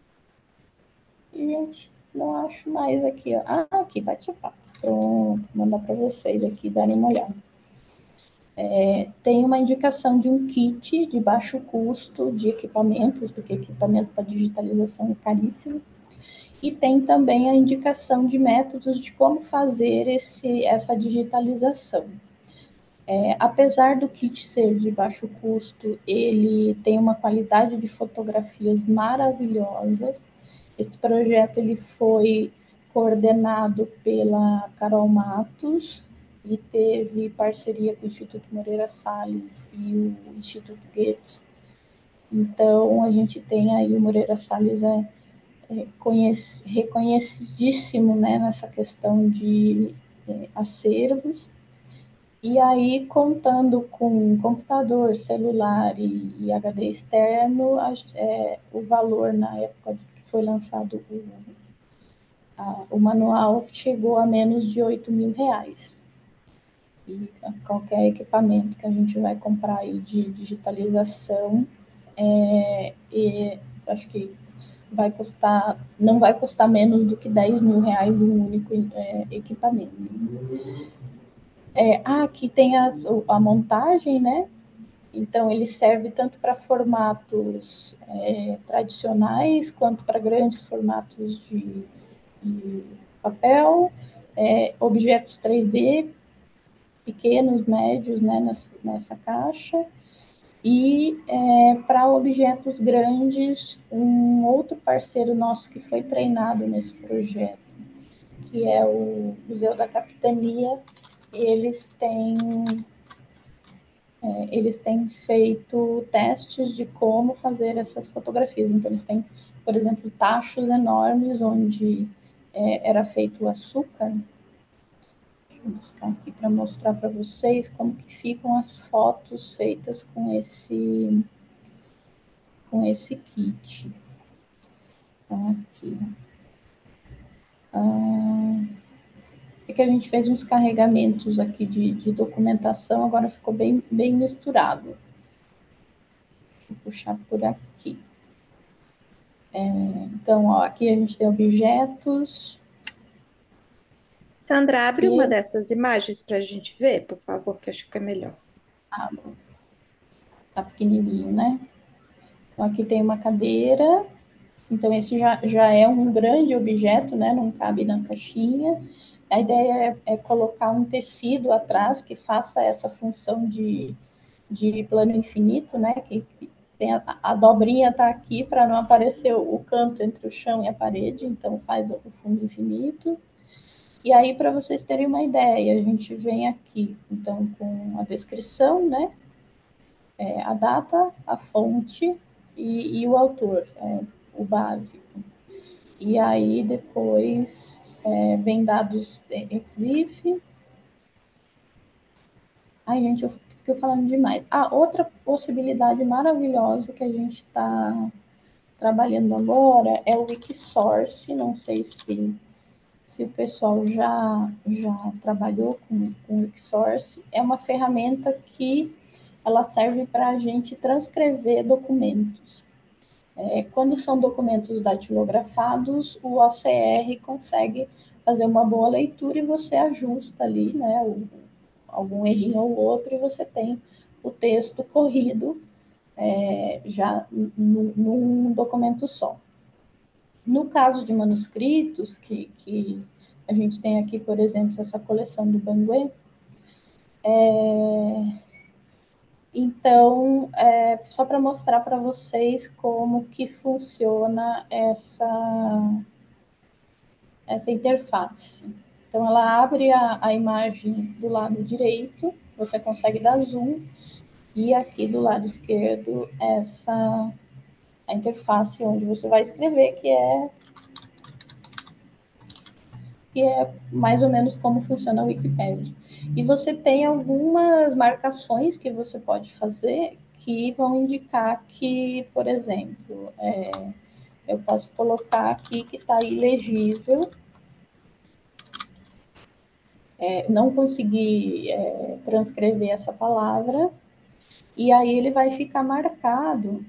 Gente, não acho mais aqui, ó. Ah, aqui, bate-papo. Pronto, vou mandar para vocês aqui darem uma olhada. É, tem uma indicação de um kit de baixo custo de equipamentos, porque equipamento para digitalização é caríssimo, e tem também a indicação de métodos de como fazer esse, essa digitalização. É, apesar do kit ser de baixo custo, ele tem uma qualidade de fotografias maravilhosa. Esse projeto ele foi coordenado pela Carol Matos e teve parceria com o Instituto Moreira Salles e o Instituto Goethe. Então, a gente tem aí o Moreira Salles é, é conhece, reconhecidíssimo, né, nessa questão de é, acervos. E aí, contando com computador, celular e, e H D externo, a, é, o valor na época que foi lançado o, a, o manual chegou a menos de oito mil reais. E qualquer equipamento que a gente vai comprar aí de digitalização, é, e acho que vai custar, não vai custar menos do que dez mil reais um único é, equipamento. É, ah, aqui tem as, a montagem, né? Então, ele serve tanto para formatos é, tradicionais, quanto para grandes formatos de, de papel, é, objetos três D, pequenos, médios, né, nessa, nessa caixa, e é, para objetos grandes, um outro parceiro nosso que foi treinado nesse projeto, que é o Museu da Capitania, eles têm É, eles têm feito testes de como fazer essas fotografias. Então, eles têm, por exemplo, tachos enormes onde é, era feito o açúcar. Deixa eu buscar aqui para mostrar para vocês como que ficam as fotos feitas com esse, com esse kit. Então, aqui. Ah, é que a gente fez uns carregamentos aqui de, de documentação, agora ficou bem, bem misturado. Deixa eu puxar por aqui. É, então, ó, aqui a gente tem objetos. Sandra, abre uma Que dessas imagens para a gente ver, por favor, que acho que é melhor. ah, tá pequenininho, né? Então, aqui tem uma cadeira. Então, esse já, já é um grande objeto, né? Não cabe na caixinha. A ideia é, é colocar um tecido atrás que faça essa função de, de plano infinito, né? Que, que tem a, a dobrinha tá aqui para não aparecer o, o canto entre o chão e a parede, então faz o fundo infinito. E aí, para vocês terem uma ideia, a gente vem aqui, então, com a descrição, né? É, a data, a fonte e, e o autor, é, o básico. E aí, depois, é, vem dados exif. Ai, gente, eu fico falando demais. Ah, outra possibilidade maravilhosa que a gente está trabalhando agora é o Wikisource. Não sei se se o pessoal já, já trabalhou com, com o Wikisource, é uma ferramenta que ela serve para a gente transcrever documentos. É, quando são documentos datilografados, o O C R consegue fazer uma boa leitura e você ajusta ali, né, o, algum errinho ou outro, e você tem o texto corrido é, já num, num documento só. No caso de manuscritos, que, que a gente tem aqui, por exemplo, essa coleção do Banguê, é, então, é, só para mostrar para vocês como que funciona essa, essa interface. Então, ela abre a, a imagem do lado direito, você consegue dar zoom, e aqui do lado esquerdo, essa a interface onde você vai escrever, que é que é mais ou menos como funciona a Wikipedia. E você tem algumas marcações que você pode fazer que vão indicar que, por exemplo, é, eu posso colocar aqui que está ilegível, é, não consegui é, transcrever essa palavra, e aí ele vai ficar marcado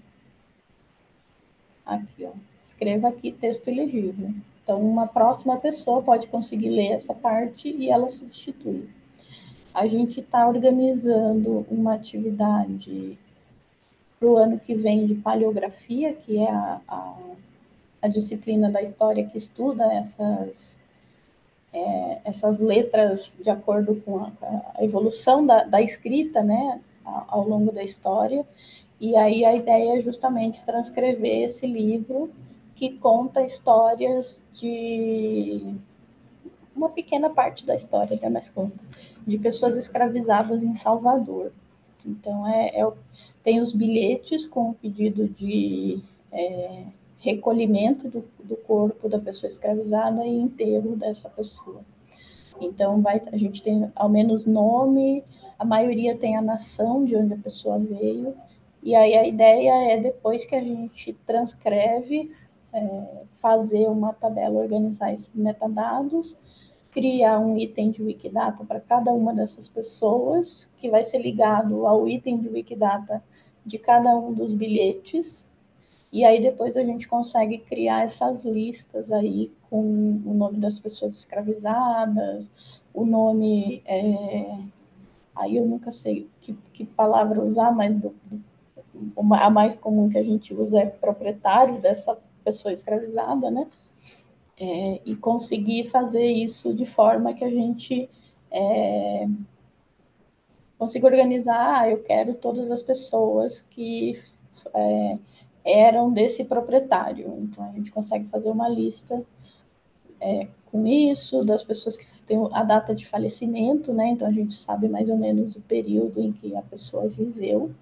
aqui, ó. Escreva aqui texto ilegível. Então, uma próxima pessoa pode conseguir ler essa parte e ela substitui. A gente está organizando uma atividade para o ano que vem de paleografia, que é a, a, a disciplina da história que estuda essas, é, essas letras de acordo com a, a evolução da, da escrita, né, ao longo da história. E aí a ideia é justamente transcrever esse livro que conta histórias de uma pequena parte da história, até mais conta, de pessoas escravizadas em Salvador. Então, é, é, tem os bilhetes com o pedido de é, recolhimento do, do corpo da pessoa escravizada e enterro dessa pessoa. Então, vai, a gente tem ao menos nome, a maioria tem a nação de onde a pessoa veio, e aí a ideia é, depois que a gente transcreve, é, fazer uma tabela, organizar esses metadados, criar um item de Wikidata para cada uma dessas pessoas, que vai ser ligado ao item de Wikidata de cada um dos bilhetes, E aí depois a gente consegue criar essas listas aí com o nome das pessoas escravizadas, o nome, é, aí eu nunca sei que, que palavra usar, mas do, do, a mais comum que a gente usa é proprietário dessa pessoa escravizada, né? É, e conseguir fazer isso de forma que a gente é, consiga organizar, ah, eu quero todas as pessoas que é, eram desse proprietário. Então, a gente consegue fazer uma lista é, com isso, das pessoas que têm a data de falecimento, né? Então, a gente sabe mais ou menos o período em que a pessoa viveu.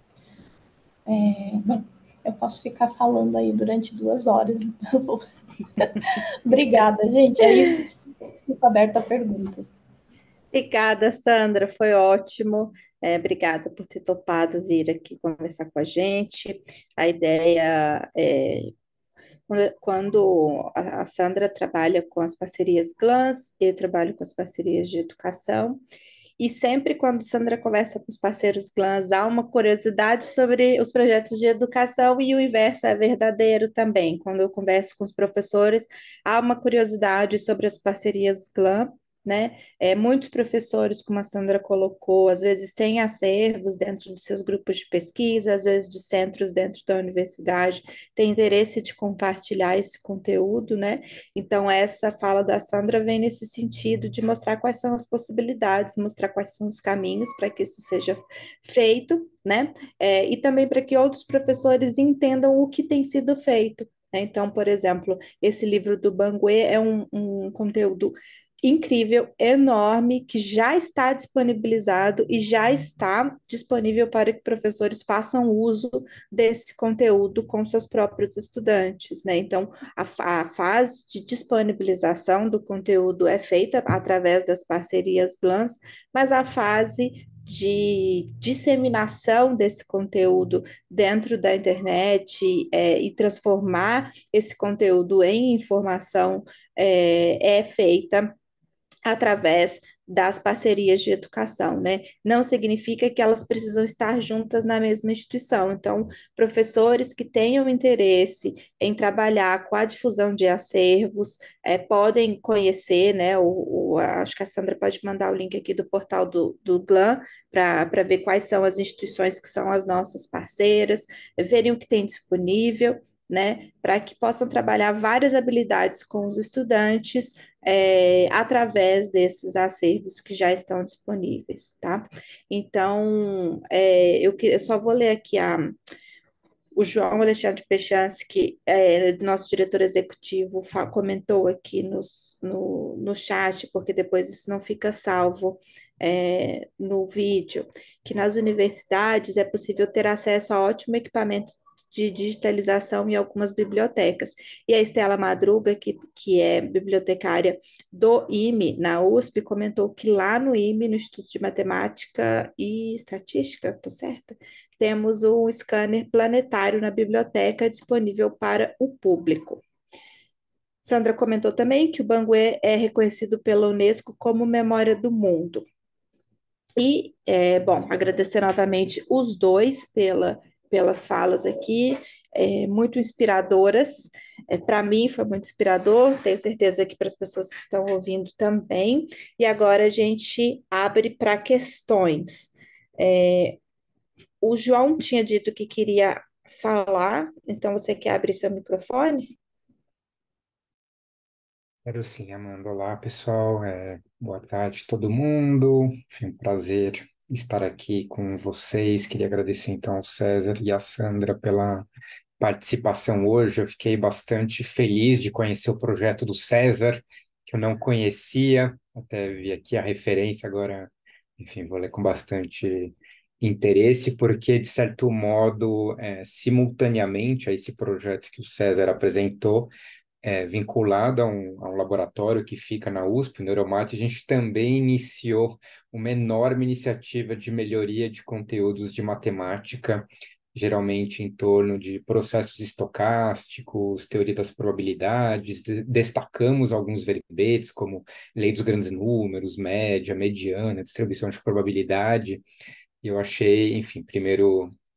É, bom, eu posso ficar falando aí durante duas horas. Então obrigada, gente. Aí fico aberta a perguntas. Obrigada, Sandra, foi ótimo. É, obrigada por ter topado vir aqui conversar com a gente. A ideia é quando quando a a Sandra trabalha com as parcerias GLANS, eu trabalho com as parcerias de educação. E sempre quando Sandra conversa com os parceiros GLANS, há uma curiosidade sobre os projetos de educação e o inverso é verdadeiro também. Quando eu converso com os professores, há uma curiosidade sobre as parcerias GLAN, né? É, muitos professores, como a Sandra colocou, às vezes têm acervos dentro de seus grupos de pesquisa, às vezes de centros dentro da universidade, têm interesse de compartilhar esse conteúdo, né? Então, essa fala da Sandra vem nesse sentido de mostrar quais são as possibilidades, mostrar quais são os caminhos para que isso seja feito, né? É, e também para que outros professores entendam o que tem sido feito. Né? Então, por exemplo, esse livro do Banguê é um, um conteúdo incrível, enorme, que já está disponibilizado e já está disponível para que professores façam uso desse conteúdo com seus próprios estudantes, né? Então, a, a fase de disponibilização do conteúdo é feita através das parcerias GLANS, mas a fase de disseminação desse conteúdo dentro da internet é, e transformar esse conteúdo em informação é, é feita através das parcerias de educação, né? Não significa que elas precisam estar juntas na mesma instituição. Então, professores que tenham interesse em trabalhar com a difusão de acervos é, podem conhecer, né? O, o, acho que a Sandra pode mandar o link aqui do portal do, do GLAN para ver quais são as instituições que são as nossas parceiras, verem o que tem disponível, né? Para que possam trabalhar várias habilidades com os estudantes é, através desses acervos que já estão disponíveis, tá? Então, é, eu, que- eu só vou ler aqui a, o João Alexandre Pechansky, é, nosso diretor executivo, fa- comentou aqui nos, no, no chat, porque depois isso não fica salvo é, no vídeo, que nas universidades é possível ter acesso a ótimo equipamento de digitalização em algumas bibliotecas. E a Estela Madruga, que, que é bibliotecária do I M E, na U S P, comentou que lá no I M E, no Instituto de Matemática e Estatística, tô certa? Temos um scanner planetário na biblioteca disponível para o público. Sandra comentou também que o Banguê é reconhecido pela Unesco como Memória do Mundo. E, é, bom, agradecer novamente os dois pela, pelas falas aqui, é, muito inspiradoras. É, para mim foi muito inspirador, tenho certeza que para as pessoas que estão ouvindo também. E agora a gente abre para questões. É, o João tinha dito que queria falar, então você quer abrir seu microfone? Quero sim, Amanda. Olá, pessoal. É, boa tarde, todo mundo. Foi um prazer estar aqui com vocês. Queria agradecer então ao César e à Sandra pela participação hoje. Eu fiquei bastante feliz de conhecer o projeto do César, que eu não conhecia. Até vi aqui a referência agora. Enfim, vou ler com bastante interesse, porque, de certo modo, é, simultaneamente a esse projeto que o César apresentou, é, vinculado a um, a um laboratório que fica na U S P, Neuromate, a gente também iniciou uma enorme iniciativa de melhoria de conteúdos de matemática, geralmente em torno de processos estocásticos, teoria das probabilidades, de- destacamos alguns verbetes, como lei dos grandes números, média, mediana, distribuição de probabilidade, e eu achei, enfim, primeiro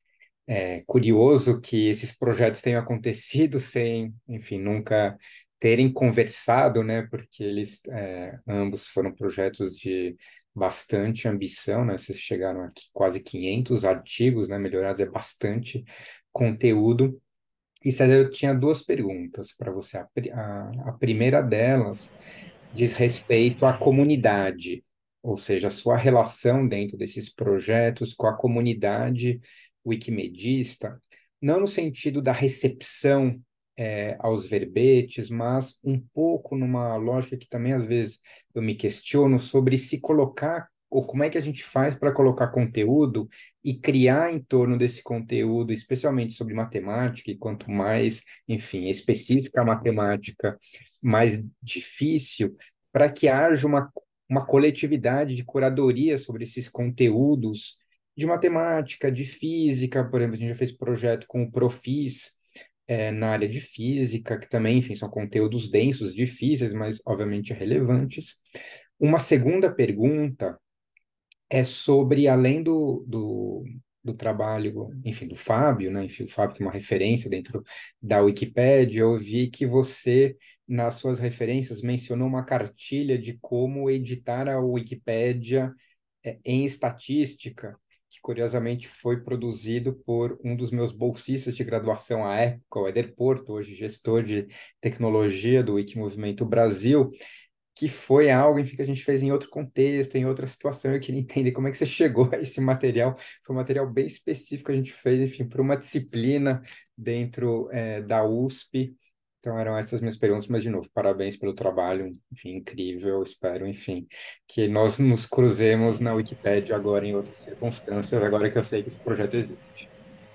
É curioso que esses projetos tenham acontecido sem, enfim, nunca terem conversado, né? Porque eles é, ambos foram projetos de bastante ambição, né? Vocês chegaram a quase quinhentos artigos, né? Melhorados é bastante conteúdo. E César, eu tinha duas perguntas para você. A, pri- a, a primeira delas diz respeito à comunidade, ou seja, a sua relação dentro desses projetos com a comunidade wikimedista, não no sentido da recepção eh, aos verbetes, mas um pouco numa lógica que também às vezes eu me questiono sobre se colocar ou como é que a gente faz para colocar conteúdo e criar em torno desse conteúdo, especialmente sobre matemática, e quanto mais, enfim, específica a matemática, mais difícil, para que haja uma, uma coletividade de curadoria sobre esses conteúdos de matemática, de física, por exemplo, a gente já fez projeto com o Profis, é, na área de física, que também, enfim, são conteúdos densos, difíceis, mas obviamente relevantes. Uma segunda pergunta é sobre, além do, do, do trabalho, enfim, do Fábio, né? Enfim, o Fábio que é uma referência dentro da Wikipédia, eu vi que você, nas suas referências, mencionou uma cartilha de como editar a Wikipédia é, em estatística, que curiosamente foi produzido por um dos meus bolsistas de graduação à época, o Éder Porto, hoje gestor de tecnologia do Wikimovimento Brasil, que foi algo, enfim, que a gente fez em outro contexto, em outra situação. Eu queria entender como é que você chegou a esse material. Foi um material bem específico que a gente fez, enfim, para uma disciplina dentro é, da U S P. Então, eram essas minhas perguntas, mas, de novo, parabéns pelo trabalho, enfim, incrível. Espero, enfim, que nós nos cruzemos na Wikipédia agora em outras circunstâncias, agora que eu sei que esse projeto existe.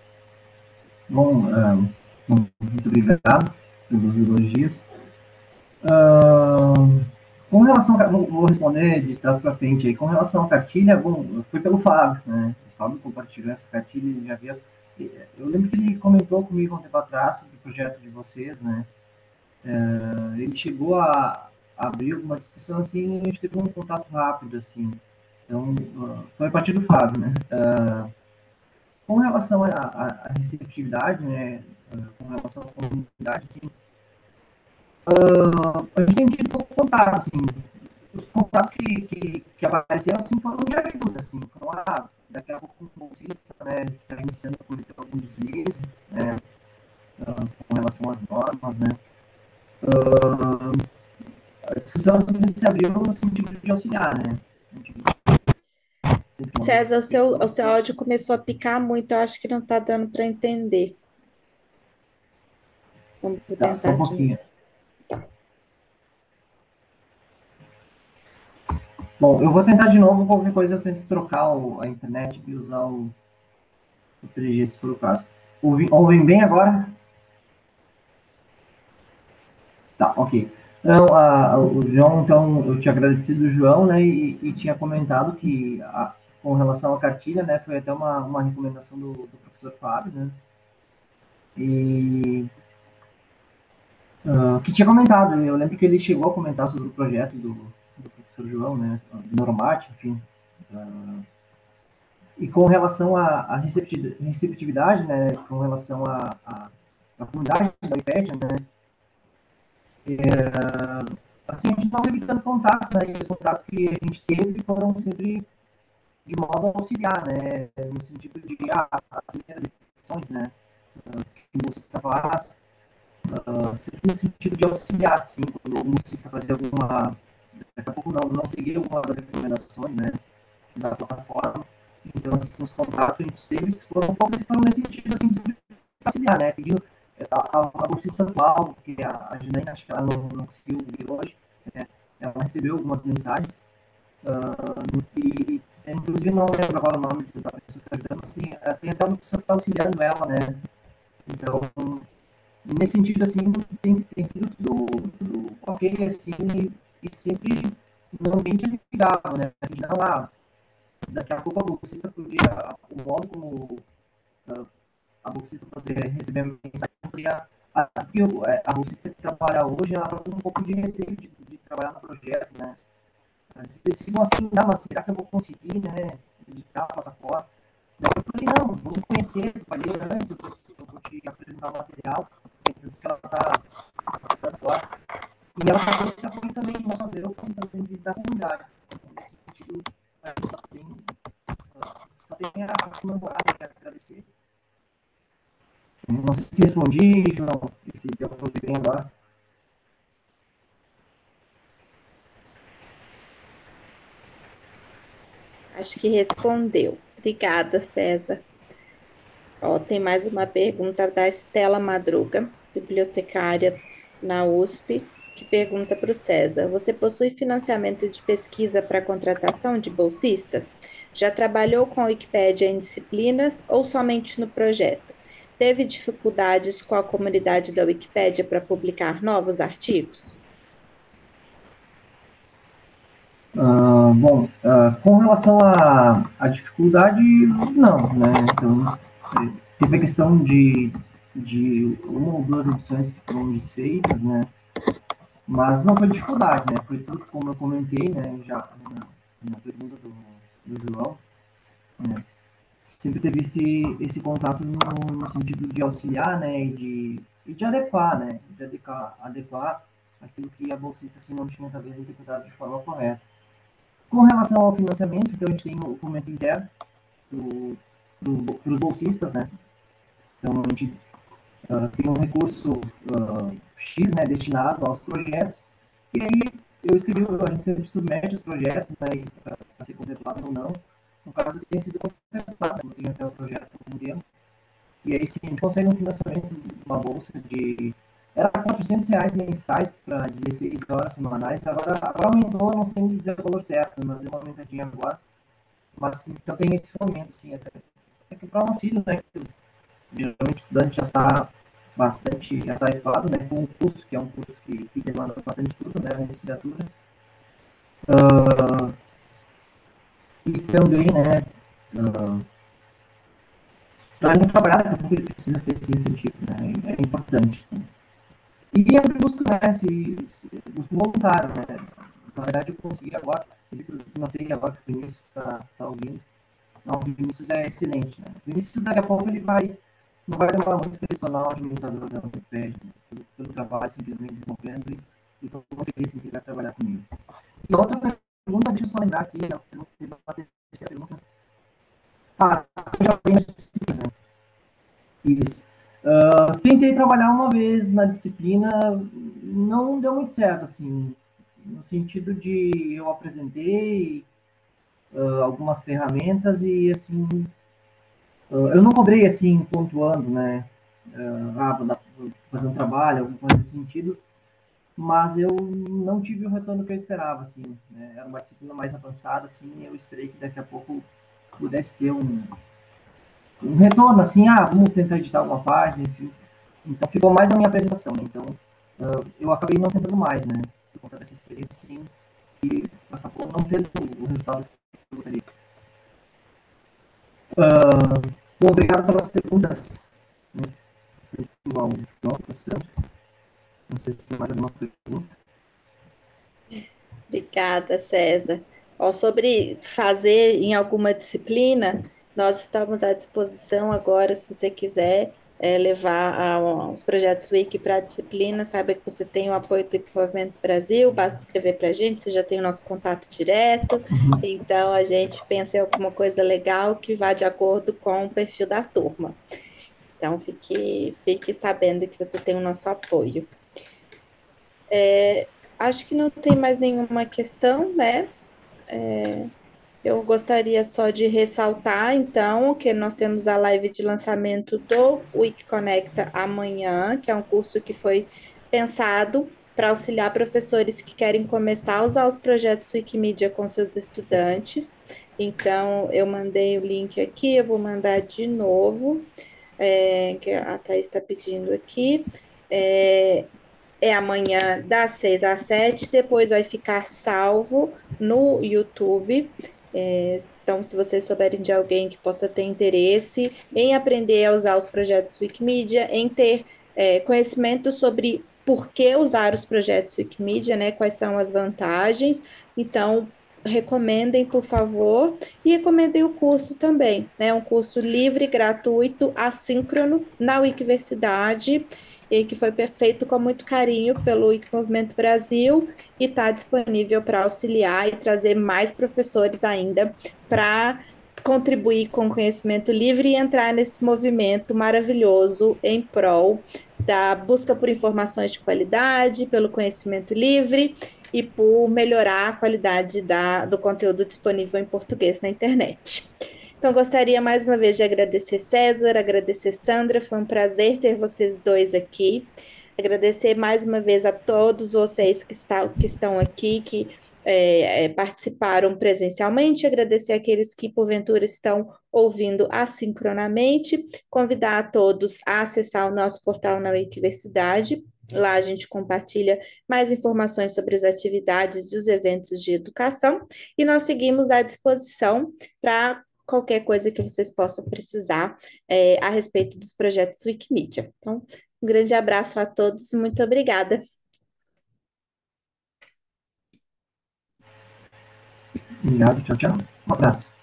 Bom, ah, muito obrigado pelos elogios. Ah, com relação a, vou, vou responder de trás para frente aí. Com relação à cartilha, bom, foi pelo Fábio, né? O Fábio compartilhou essa cartilha, ele já havia. Eu lembro que ele comentou comigo um tempo atrás sobre o projeto de vocês, né? Ah, ele chegou a abrir uma discussão assim, e a gente teve um contato rápido, assim. Então, ah, foi a partir do Fábio, né? Ah, com relação à, à, à receptividade, né? Ah, com relação à comunidade, assim, a gente tem tido pouco contato, assim, os contatos que, que, que apareceram, assim, foram de ajuda, assim, foram, ah, daqui a pouco um bolsista, né, que está iniciando a cometer algum deslize, né, uh, com relação às normas, né, uh, a discussão, assim, se abriu no sentido de auxiliar, né. César, o seu, o seu áudio começou a picar muito, eu acho que não está dando para entender. Vamos Tá, só tentar um de pouquinho. novo. Tá. Bom, eu vou tentar de novo, qualquer coisa eu tento trocar o, a internet e usar o, o três G, se for o caso. Ouvem, ouvem bem agora? Tá, ok. Então, a, o João, então, eu tinha agradecido o João, né, e, e tinha comentado que, a, com relação à cartilha, né, foi até uma, uma recomendação do, do professor Fábio, né, e uh, que tinha comentado, eu lembro que ele chegou a comentar sobre o projeto do, do professor João, né, do Normat, enfim, uh, e com relação à, à receptividade, né, com relação à, à, à comunidade da Wikipédia, né, é, assim, a gente não teve tantos contatos, né? E os contatos que a gente teve foram sempre de modo a auxiliar, né? No sentido de, ah, as primeiras edições, né? Uh, que o musicista faz, uh, sempre no sentido de auxiliar, assim, quando o musicista fazia alguma. Daqui a pouco não, não seguia alguma das recomendações, né? Da plataforma. Então, assim, os contatos que a gente teve foram um pouco foram nesse sentido, assim, sempre auxiliar, né? Pedindo a, a, a bolsista atual, que a, a Janaína, acho que ela não, não conseguiu vir hoje, né? Ela recebeu algumas mensagens, uh, e, inclusive, não lembro agora o nome da pessoa que está ajudando, mas tem, tem até uma pessoa que está auxiliando ela, né? Então, nesse sentido, assim, tem, tem sido tudo, tudo ok, assim, e, e sempre no ambiente amigável, né? Assim, não, ah, daqui a pouco a bolsista podia, o modo como uh, a bolsista poder receber mensagem, poderia, porque a bolsista que trabalha hoje, ela está com um pouco de receio de, de trabalhar no projeto, né? Às vezes eles ficam assim, ah, mas será que eu vou conseguir, né, editar a plataforma? Daí eu falei, não, vamos conhecer, eu falei antes, eu vou, eu vou te apresentar o material, do que ela está dando agora. E ela faz esse apoio também, não só meu, como também da comunidade. Então, nesse sentido, a gente só tem, só tem a comemorar e a agradecer. Não sei se respondi, João, se deu para ouvir bem agora. Acho que respondeu. Obrigada, César. Ó, tem mais uma pergunta da Estela Madruga, bibliotecária na U S P, que pergunta para o César: Você possui financiamento de pesquisa para contratação de bolsistas? Já trabalhou com a Wikipédia em disciplinas ou somente no projeto? Teve dificuldades com a comunidade da Wikipédia para publicar novos artigos? Uh, bom, uh, com relação à, à dificuldade, não, né? Então, teve a questão de, de uma ou duas edições que foram desfeitas, né? Mas não foi dificuldade, né? Foi tudo como eu comentei, né? Já na, na pergunta do, do João, né? Sempre teve esse, esse contato no, no sentido de auxiliar, né? E de, e de adequar, né? De adequar, adequar aquilo que a bolsista assim, não tinha talvez interpretado de forma correta. Com relação ao financiamento, então a gente tem o fomento interno para os bolsistas, né? Então a gente uh, tem um recurso uh, X, né, destinado aos projetos, e aí eu escrevi, a gente sempre submete os projetos, né, para ser contemplado ou não. No caso que tenha sido contemplado, não tem até o projeto inteiro. E aí sim, a gente consegue um financiamento, uma bolsa de era quatrocentos reais mensais para dezesseis horas semanais, agora, agora aumentou, não sei dizer o valor certo, mas é uma aumentadinha agora. Mas então tem esse fomento, assim, até, até que para o auxílio, né? Que, geralmente o estudante já está bastante atarefado, né? Com o curso, que é um curso que, que demanda bastante estudo, né? A licenciatura. Uh, e também, né? Uh, para ele trabalhar, daqui a pouco ele precisa ter esse incentivo, né? É importante. Né? E eu busco, né, se, se, busco voluntário, né? Na verdade, eu consegui agora, eu notei agora que o Vinícius está tá ouvindo. Não, o Vinícius é excelente, né? O Vinícius, daqui a pouco, ele vai, não vai demorar muito para ele se tornar o administrador da Wikipédia, né? pelo, pelo trabalho simplesmente desenvolvendo, e estou muito feliz em que ele vai trabalhar comigo. E outra pergunta, deixa eu só lembrar aqui, a terceira pergunta. Ah, você já fez disciplinas, né? Isso. Uh, tentei trabalhar uma vez na disciplina, não deu muito certo, assim, no sentido de eu apresentei uh, algumas ferramentas e, assim, uh, eu não cobrei, assim, pontuando, né, uh, ah, vou, dar, vou fazer um trabalho, alguma coisa nesse sentido, mas eu não tive o retorno que eu esperava, assim, né, era uma disciplina mais avançada, assim, e eu esperei que daqui a pouco pudesse ter um, um retorno, assim, ah, vamos tentar editar alguma página, enfim. Então, ficou mais na minha apresentação, né? Então, uh, eu acabei não tentando mais, né? Por conta dessa experiência, sim, e acabou não tendo o resultado que eu gostaria. Uh, bom, obrigado pelas perguntas, né? Ao João, Sandro. Não sei se tem mais alguma pergunta. Obrigada, César. Ó, sobre fazer em alguma disciplina, nós estamos à disposição agora, se você quiser é, levar a- os projetos Wiki para a disciplina, saiba que você tem o apoio do Equipamento Brasil, basta escrever para a gente, você já tem o nosso contato direto, então a gente pensa em alguma coisa legal que vá de acordo com o perfil da turma. Então, fique, fique sabendo que você tem o nosso apoio. É, acho que não tem mais nenhuma questão, né? É, eu gostaria só de ressaltar, então, que nós temos a live de lançamento do Wikiconecta amanhã, que é um curso que foi pensado para auxiliar professores que querem começar a usar os projetos Wikimedia com seus estudantes. Então, eu mandei o link aqui, eu vou mandar de novo, é, que a Thaís está pedindo aqui. É, é amanhã das seis às sete, depois vai ficar salvo no YouTube. É, então, se vocês souberem de alguém que possa ter interesse em aprender a usar os projetos Wikimedia, em ter é, conhecimento sobre por que usar os projetos Wikimedia, né? Quais são as vantagens. Então, recomendem, por favor, e recomendem o curso também, né? Um curso livre, gratuito, assíncrono na Wikiversidade, e que foi feito com muito carinho pelo Wiki Movimento Brasil e está disponível para auxiliar e trazer mais professores ainda para contribuir com o conhecimento livre e entrar nesse movimento maravilhoso em prol da busca por informações de qualidade, pelo conhecimento livre e por melhorar a qualidade da, do conteúdo disponível em português na internet. Então, gostaria mais uma vez de agradecer César, agradecer Sandra, foi um prazer ter vocês dois aqui. Agradecer mais uma vez a todos vocês que, está, que estão aqui, que é, é, participaram presencialmente, agradecer aqueles que porventura estão ouvindo assincronamente, convidar a todos a acessar o nosso portal na Wikiversidade. Lá a gente compartilha mais informações sobre as atividades e os eventos de educação, e nós seguimos à disposição para qualquer coisa que vocês possam precisar é, a respeito dos projetos Wikimedia. Então, um grande abraço a todos e muito obrigada. Obrigado, tchau, tchau. Um abraço.